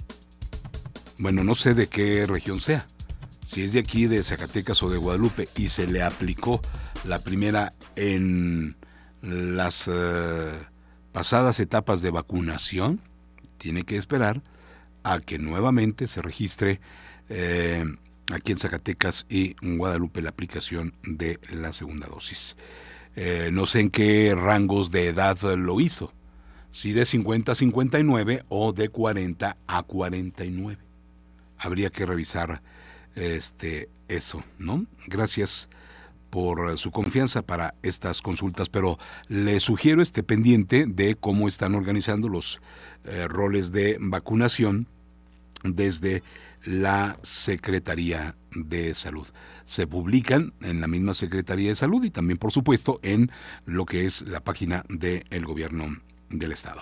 Bueno, no sé de qué región sea. Si es de aquí, de Zacatecas o de Guadalupe, y se le aplicó la primera en las uh, pasadas etapas de vacunación, tiene que esperar a que nuevamente se registre eh, aquí en Zacatecas y en Guadalupe la aplicación de la segunda dosis. Eh, no sé en qué rangos de edad lo hizo, si de cincuenta a cincuenta y nueve o de cuarenta a cuarenta y nueve. Habría que revisar este, eso, ¿no? Gracias por su confianza para estas consultas, pero le sugiero esté pendiente de cómo están organizando los eh, roles de vacunación desde la Secretaría de Salud. Se publican en la misma Secretaría de Salud y también, por supuesto, en lo que es la página del Gobierno del Estado.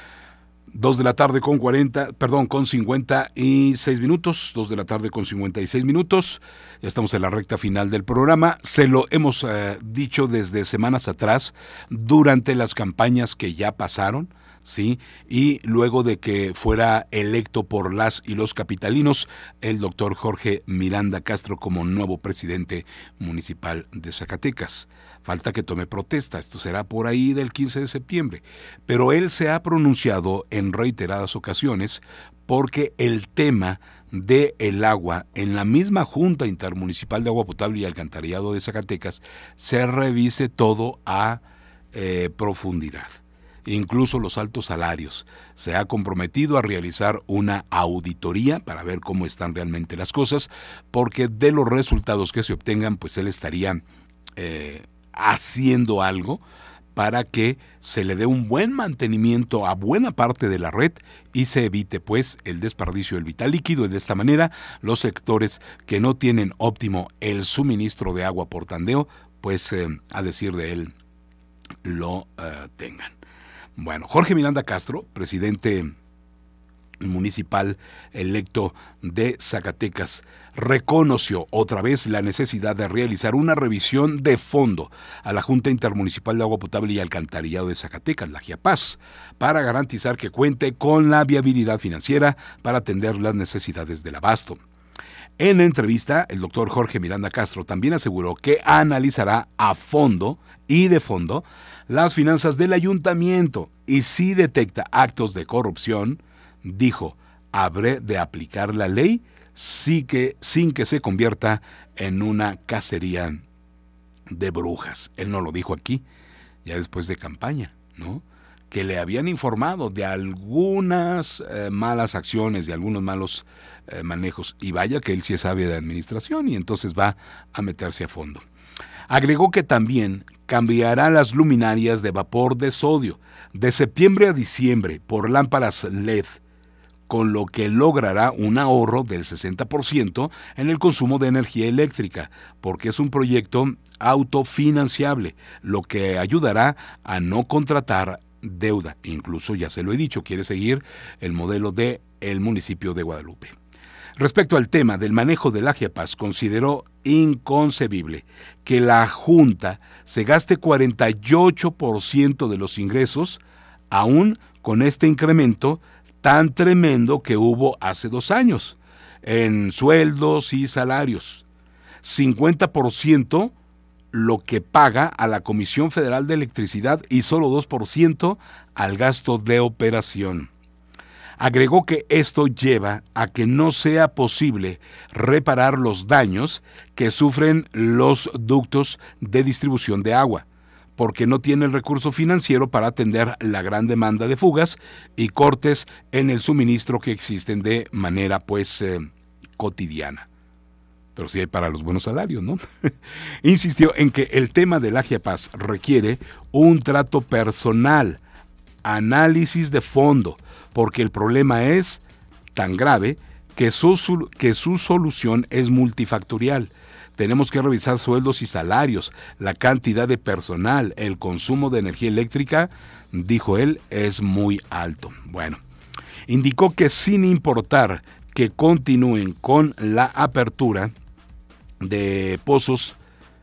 Dos de la tarde con cuarenta, perdón, con cincuenta y seis minutos, dos de la tarde con cincuenta y seis minutos, ya estamos en la recta final del programa. Se lo hemos eh, dicho desde semanas atrás, durante las campañas que ya pasaron, ¿sí? Y luego de que fuera electo por las y los capitalinos el doctor Jorge Miranda Castro como nuevo presidente municipal de Zacatecas. Falta que tome protesta, esto será por ahí del quince de septiembre, pero él se ha pronunciado en reiteradas ocasiones porque el tema de el agua en la misma Junta Intermunicipal de Agua Potable y Alcantarillado de Zacatecas se revise todo a eh, profundidad. Incluso los altos salarios. Se ha comprometido a realizar una auditoría para ver cómo están realmente las cosas, porque de los resultados que se obtengan, pues él estaría eh, haciendo algo para que se le dé un buen mantenimiento a buena parte de la red y se evite pues el desperdicio del vital líquido, y de esta manera los sectores que no tienen óptimo el suministro de agua por tandeo, pues eh, a decir de él, lo uh, tengan. Bueno, Jorge Miranda Castro, presidente municipal electo de Zacatecas, reconoció otra vez la necesidad de realizar una revisión de fondo a la Junta Intermunicipal de Agua Potable y Alcantarillado de Zacatecas, la GIAPAS, para garantizar que cuente con la viabilidad financiera para atender las necesidades del abasto. En la entrevista, el doctor Jorge Miranda Castro también aseguró que analizará a fondo y de fondo las finanzas del ayuntamiento y si detecta actos de corrupción, dijo, habré de aplicar la ley sí que, sin que se convierta en una cacería de brujas. Él no lo dijo aquí, ya después de campaña, ¿no? Que le habían informado de algunas eh, malas acciones, de algunos malos eh, manejos. Y vaya que él sí sabe de administración y entonces va a meterse a fondo. Agregó que también cambiará las luminarias de vapor de sodio de septiembre a diciembre por lámparas L E D, con lo que logrará un ahorro del sesenta por ciento en el consumo de energía eléctrica, porque es un proyecto autofinanciable, lo que ayudará a no contratar deuda. Incluso, ya se lo he dicho, quiere seguir el modelo del municipio de Guadalupe. Respecto al tema del manejo de la GIAPAS, consideró inconcebible que la Junta se gaste cuarenta y ocho por ciento de los ingresos, aún con este incremento tan tremendo que hubo hace dos años, en sueldos y salarios. cincuenta por ciento lo que paga a la Comisión Federal de Electricidad y solo dos por ciento al gasto de operación. Agregó que esto lleva a que no sea posible reparar los daños que sufren los ductos de distribución de agua, porque no tiene el recurso financiero para atender la gran demanda de fugas y cortes en el suministro que existen de manera pues eh, cotidiana. Pero sí hay para los buenos salarios, ¿no? Insistió en que el tema de la GIAPAS requiere un trato personal, análisis de fondo, porque el problema es tan grave que su, que su solución es multifactorial. Tenemos que revisar sueldos y salarios, la cantidad de personal, el consumo de energía eléctrica, dijo él, es muy alto. Bueno, indicó que sin importar que continúen con la apertura de pozos,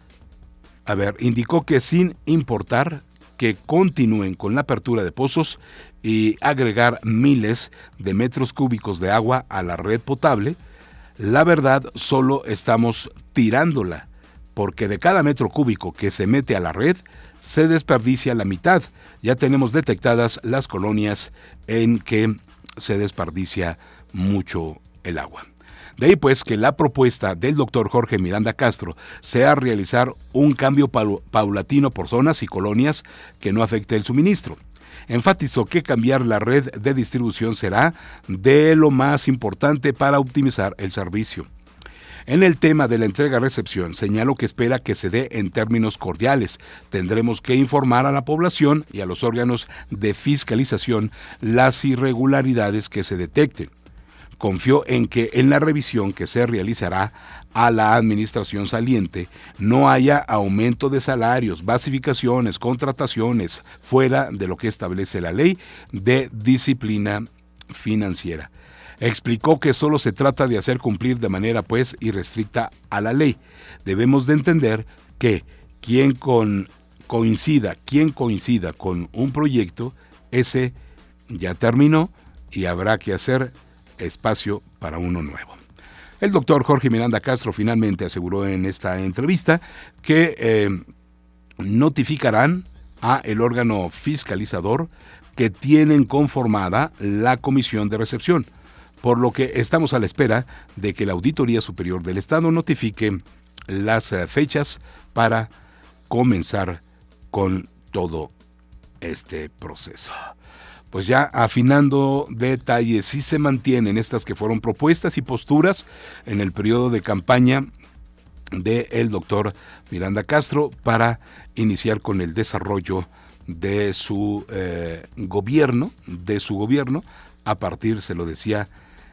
a ver, indicó que sin importar que continúen con la apertura de pozos y agregar miles de metros cúbicos de agua a la red potable, la verdad solo estamos tirándola, porque de cada metro cúbico que se mete a la red, se desperdicia la mitad. Ya tenemos detectadas las colonias en que se desperdicia mucho el agua. De ahí pues que la propuesta del doctor Jorge Miranda Castro sea realizar un cambio paulatino por zonas y colonias que no afecte el suministro. Enfatizó que cambiar la red de distribución será de lo más importante para optimizar el servicio. En el tema de la entrega-recepción, señaló que espera que se dé en términos cordiales. Tendremos que informar a la población y a los órganos de fiscalización las irregularidades que se detecten. Confió en que en la revisión que se realizará a la administración saliente no haya aumento de salarios, basificaciones, contrataciones fuera de lo que establece la ley de disciplina financiera. Explicó que solo se trata de hacer cumplir de manera pues irrestricta a la ley. Debemos de entender que quien con, coincida, quien coincida con un proyecto, ese ya terminó y habrá que hacer espacio para uno nuevo. El doctor Jorge Miranda Castro finalmente aseguró en esta entrevista que eh, notificarán a el órgano fiscalizador que tienen conformada la comisión de recepción, por lo que estamos a la espera de que la Auditoría Superior del Estado notifique las eh, fechas para comenzar con todo este proceso. Pues ya afinando detalles, sí se mantienen estas que fueron propuestas y posturas en el periodo de campaña del doctor Miranda Castro para iniciar con el desarrollo de su eh, gobierno, de su gobierno, a partir, se lo decía,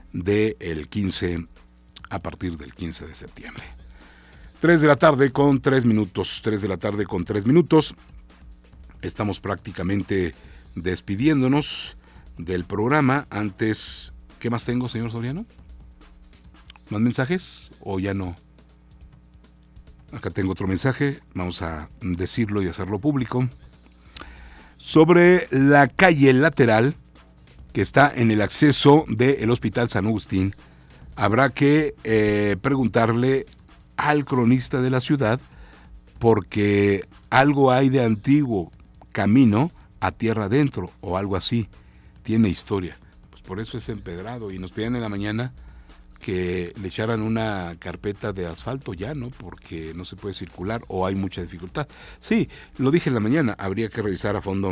del quince, a partir del quince de septiembre. tres de la tarde con tres minutos, tres de la tarde con tres minutos. estamos prácticamente despidiéndonos del programa. Antes, ¿qué más tengo, señor Soriano? ¿Más mensajes o ya no? Acá tengo otro mensaje, vamos a decirlo y hacerlo público. Sobre la calle lateral que está en el acceso del Hospital San Agustín, habrá que eh, preguntarle al cronista de la ciudad, porque algo hay de antiguo camino a tierra adentro o algo así, tiene historia. Pues por eso es empedrado, y nos pedían en la mañana que le echaran una carpeta de asfalto ya, ¿no? Porque no se puede circular o hay mucha dificultad. Sí, lo dije en la mañana, habría que revisar a fondo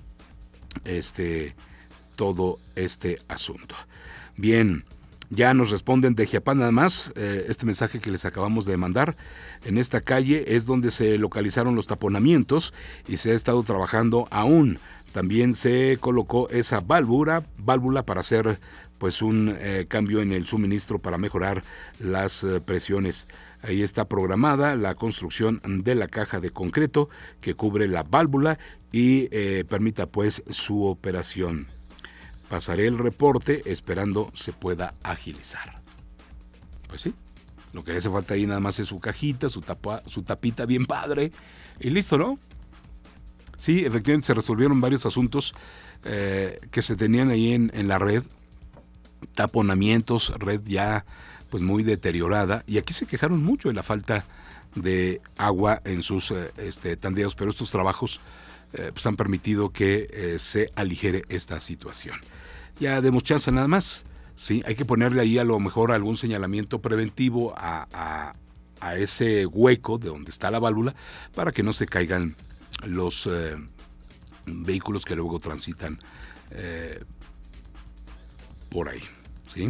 este todo este asunto. Bien, ya nos responden de Jiapán nada más, eh, este mensaje que les acabamos de mandar. En esta calle es donde se localizaron los taponamientos y se ha estado trabajando aún. También se colocó esa válvula, válvula para hacer pues un eh, cambio en el suministro para mejorar las eh, presiones. Ahí está programada la construcción de la caja de concreto que cubre la válvula y eh, permita pues su operación. Pasaré el reporte esperando se pueda agilizar. Pues sí, lo que hace falta ahí nada más es su cajita, su, tapa, su tapita bien padre y listo, ¿no? Sí, efectivamente se resolvieron varios asuntos eh, que se tenían ahí en, en la red, taponamientos, red ya pues muy deteriorada, y aquí se quejaron mucho de la falta de agua en sus eh, este, tandeos, pero estos trabajos eh, pues han permitido que eh, se aligere esta situación. Ya demos chance nada más, sí, hay que ponerle ahí a lo mejor algún señalamiento preventivo a, a, a ese hueco de donde está la válvula para que no se caigan los eh, vehículos que luego transitan eh, por ahí, ¿sí?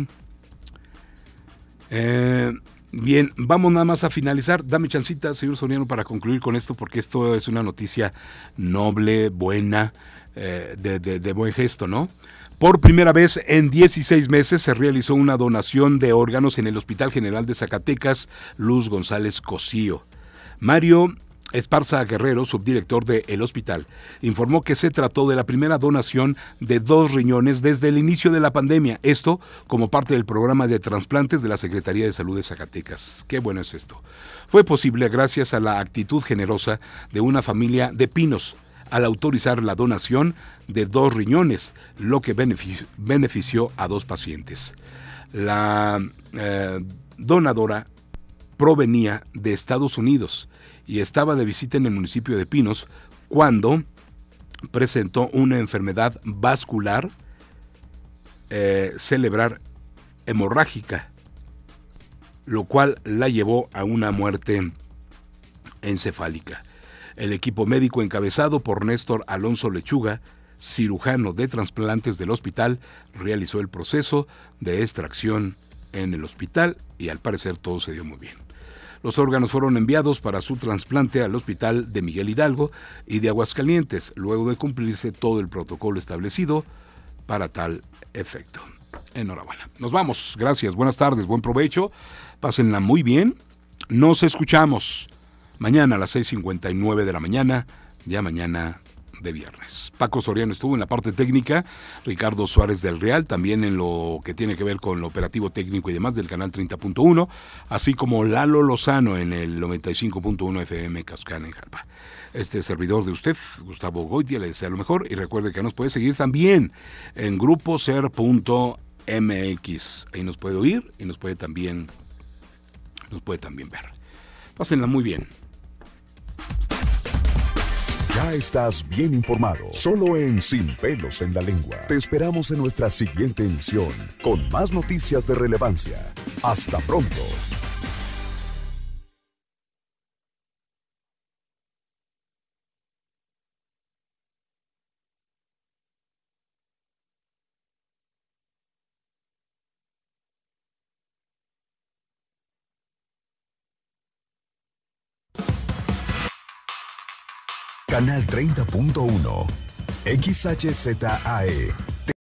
Eh, bien, vamos nada más a finalizar. Dame chancita, señor Soriano, para concluir con esto, porque esto es una noticia noble, buena, eh, de, de, de buen gesto, ¿no? Por primera vez en dieciséis meses se realizó una donación de órganos en el Hospital General de Zacatecas, Luz González Cosío. Mario Esparza Guerrero, subdirector del hospital, informó que se trató de la primera donación de dos riñones desde el inicio de la pandemia, esto como parte del programa de trasplantes de la Secretaría de Salud de Zacatecas. Qué bueno es esto. Fue posible gracias a la actitud generosa de una familia de Pinos, al autorizar la donación de dos riñones, lo que benefició, benefició a dos pacientes. La eh, donadora provenía de Estados Unidos y estaba de visita en el municipio de Pinos cuando presentó una enfermedad vascular eh, cerebral hemorrágica, lo cual la llevó a una muerte encefálica. El equipo médico encabezado por Néstor Alonso Lechuga, cirujano de trasplantes del hospital, realizó el proceso de extracción en el hospital y al parecer todo se dio muy bien. Los órganos fueron enviados para su trasplante al hospital de Miguel Hidalgo y de Aguascalientes, luego de cumplirse todo el protocolo establecido para tal efecto. Enhorabuena. Nos vamos. Gracias. Buenas tardes. Buen provecho. Pásenla muy bien. Nos escuchamos mañana a las seis cincuenta y nueve de la mañana, ya mañana de viernes. Paco Soriano estuvo en la parte técnica, Ricardo Suárez del Real, también en lo que tiene que ver con lo operativo técnico y demás del canal treinta punto uno, así como Lalo Lozano en el noventa y cinco punto uno F M Cascana en Jalpa. Este servidor de usted, Gustavo Goitia, le desea lo mejor y recuerde que nos puede seguir también en grupo ser punto m x. Ahí nos puede oír y nos puede también, nos puede también ver. Pásenla muy bien. Ya estás bien informado, solo en Sin Pelos en la Lengua. Te esperamos en nuestra siguiente emisión, con más noticias de relevancia. Hasta pronto. Canal treinta punto uno, X H Z A E.